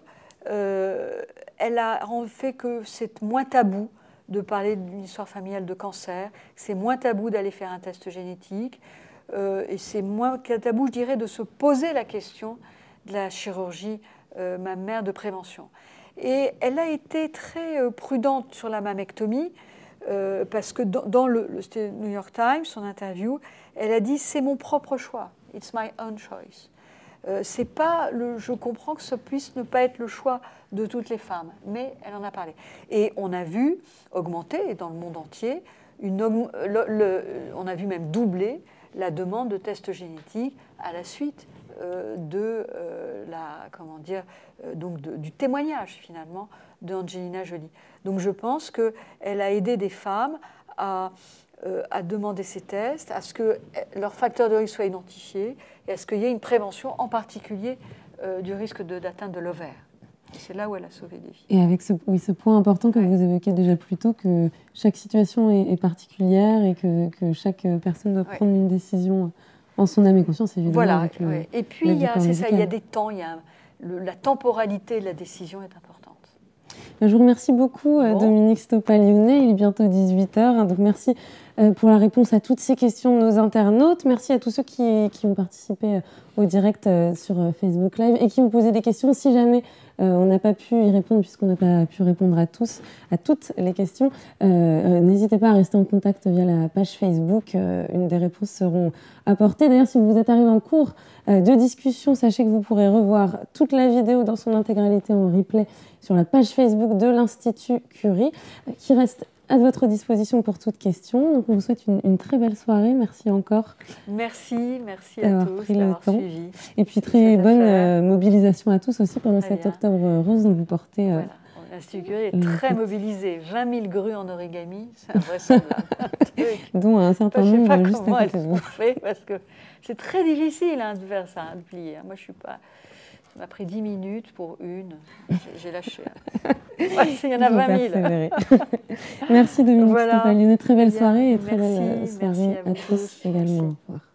[SPEAKER 2] Euh, elle a fait que c'est moins tabou de parler d'une histoire familiale de cancer, c'est moins tabou d'aller faire un test génétique, euh, et c'est moins tabou, je dirais, de se poser la question de la chirurgie euh, mammaire de prévention. Et elle a été très euh, prudente sur la mammectomie, euh, parce que dans, dans le, le New York Times, son interview, elle a dit « c'est mon propre choix, it's my own choice ». Euh, c'est pas le, je comprends que ce puisse ne pas être le choix de toutes les femmes, mais elle en a parlé. Et on a vu augmenter, dans le monde entier, une, le, le, on a vu même doubler la demande de tests génétiques à la suite euh, de euh, la, comment dire, euh, donc de, du témoignage finalement d'Angelina Jolie. Donc je pense qu'elle a aidé des femmes à Euh, à demander ces tests, à ce que leur facteur de risque soit identifié et à ce qu'il y ait une prévention en particulier euh, du risque d'atteinte de, de l'ovaire. C'est là où elle a sauvé des vies.
[SPEAKER 1] Et avec ce, oui, ce point important que ouais. vous évoquiez déjà plus tôt, que chaque situation est, est particulière et que, que chaque personne doit ouais. prendre une décision en son âme et conscience, évidemment.
[SPEAKER 2] Voilà,
[SPEAKER 1] avec le,
[SPEAKER 2] ouais. Et puis, c'est ça, il y a des temps, il y a, le, la temporalité de la décision est importante.
[SPEAKER 1] Je vous remercie beaucoup, bon. Dominique Stoppalione. Il est bientôt dix-huit heures. Donc merci pour la réponse à toutes ces questions de nos internautes. Merci à tous ceux qui, qui ont participé au direct sur Facebook Live et qui ont posé des questions. Si jamais euh, on n'a pas pu y répondre, puisqu'on n'a pas pu répondre à tous, à toutes les questions, euh, n'hésitez pas à rester en contact via la page Facebook. Euh, une des réponses seront apportées. D'ailleurs, si vous êtes arrivé en cours euh, de discussion, sachez que vous pourrez revoir toute la vidéo dans son intégralité en replay sur la page Facebook de l'Institut Curie, euh, qui reste à votre disposition pour toute question. Donc, on vous souhaite une, une très belle soirée. Merci encore.
[SPEAKER 2] Merci, merci à tous d'avoir suivi.
[SPEAKER 1] Et puis, très bonne euh, mobilisation à tous aussi pendant très cet bien. Octobre rose dont vous portez. Euh,
[SPEAKER 2] voilà. L'Institut Curie est très fait. mobilisé. vingt mille grues en origami, c'est invraisemblable.
[SPEAKER 1] Dont un certain nombre
[SPEAKER 2] pas
[SPEAKER 1] juste à côté de vous.
[SPEAKER 2] Fait parce que c'est très difficile hein, de faire ça, hein, de plier. Moi, je suis pas... Ça m'a pris dix minutes pour une. J'ai lâché. Ouais, il y en a vingt mille.
[SPEAKER 1] Merci Dominique
[SPEAKER 2] voilà.
[SPEAKER 1] Stoppalione. Très belle soirée et très
[SPEAKER 2] merci,
[SPEAKER 1] belle soirée à, à tous, tous également. Au revoir.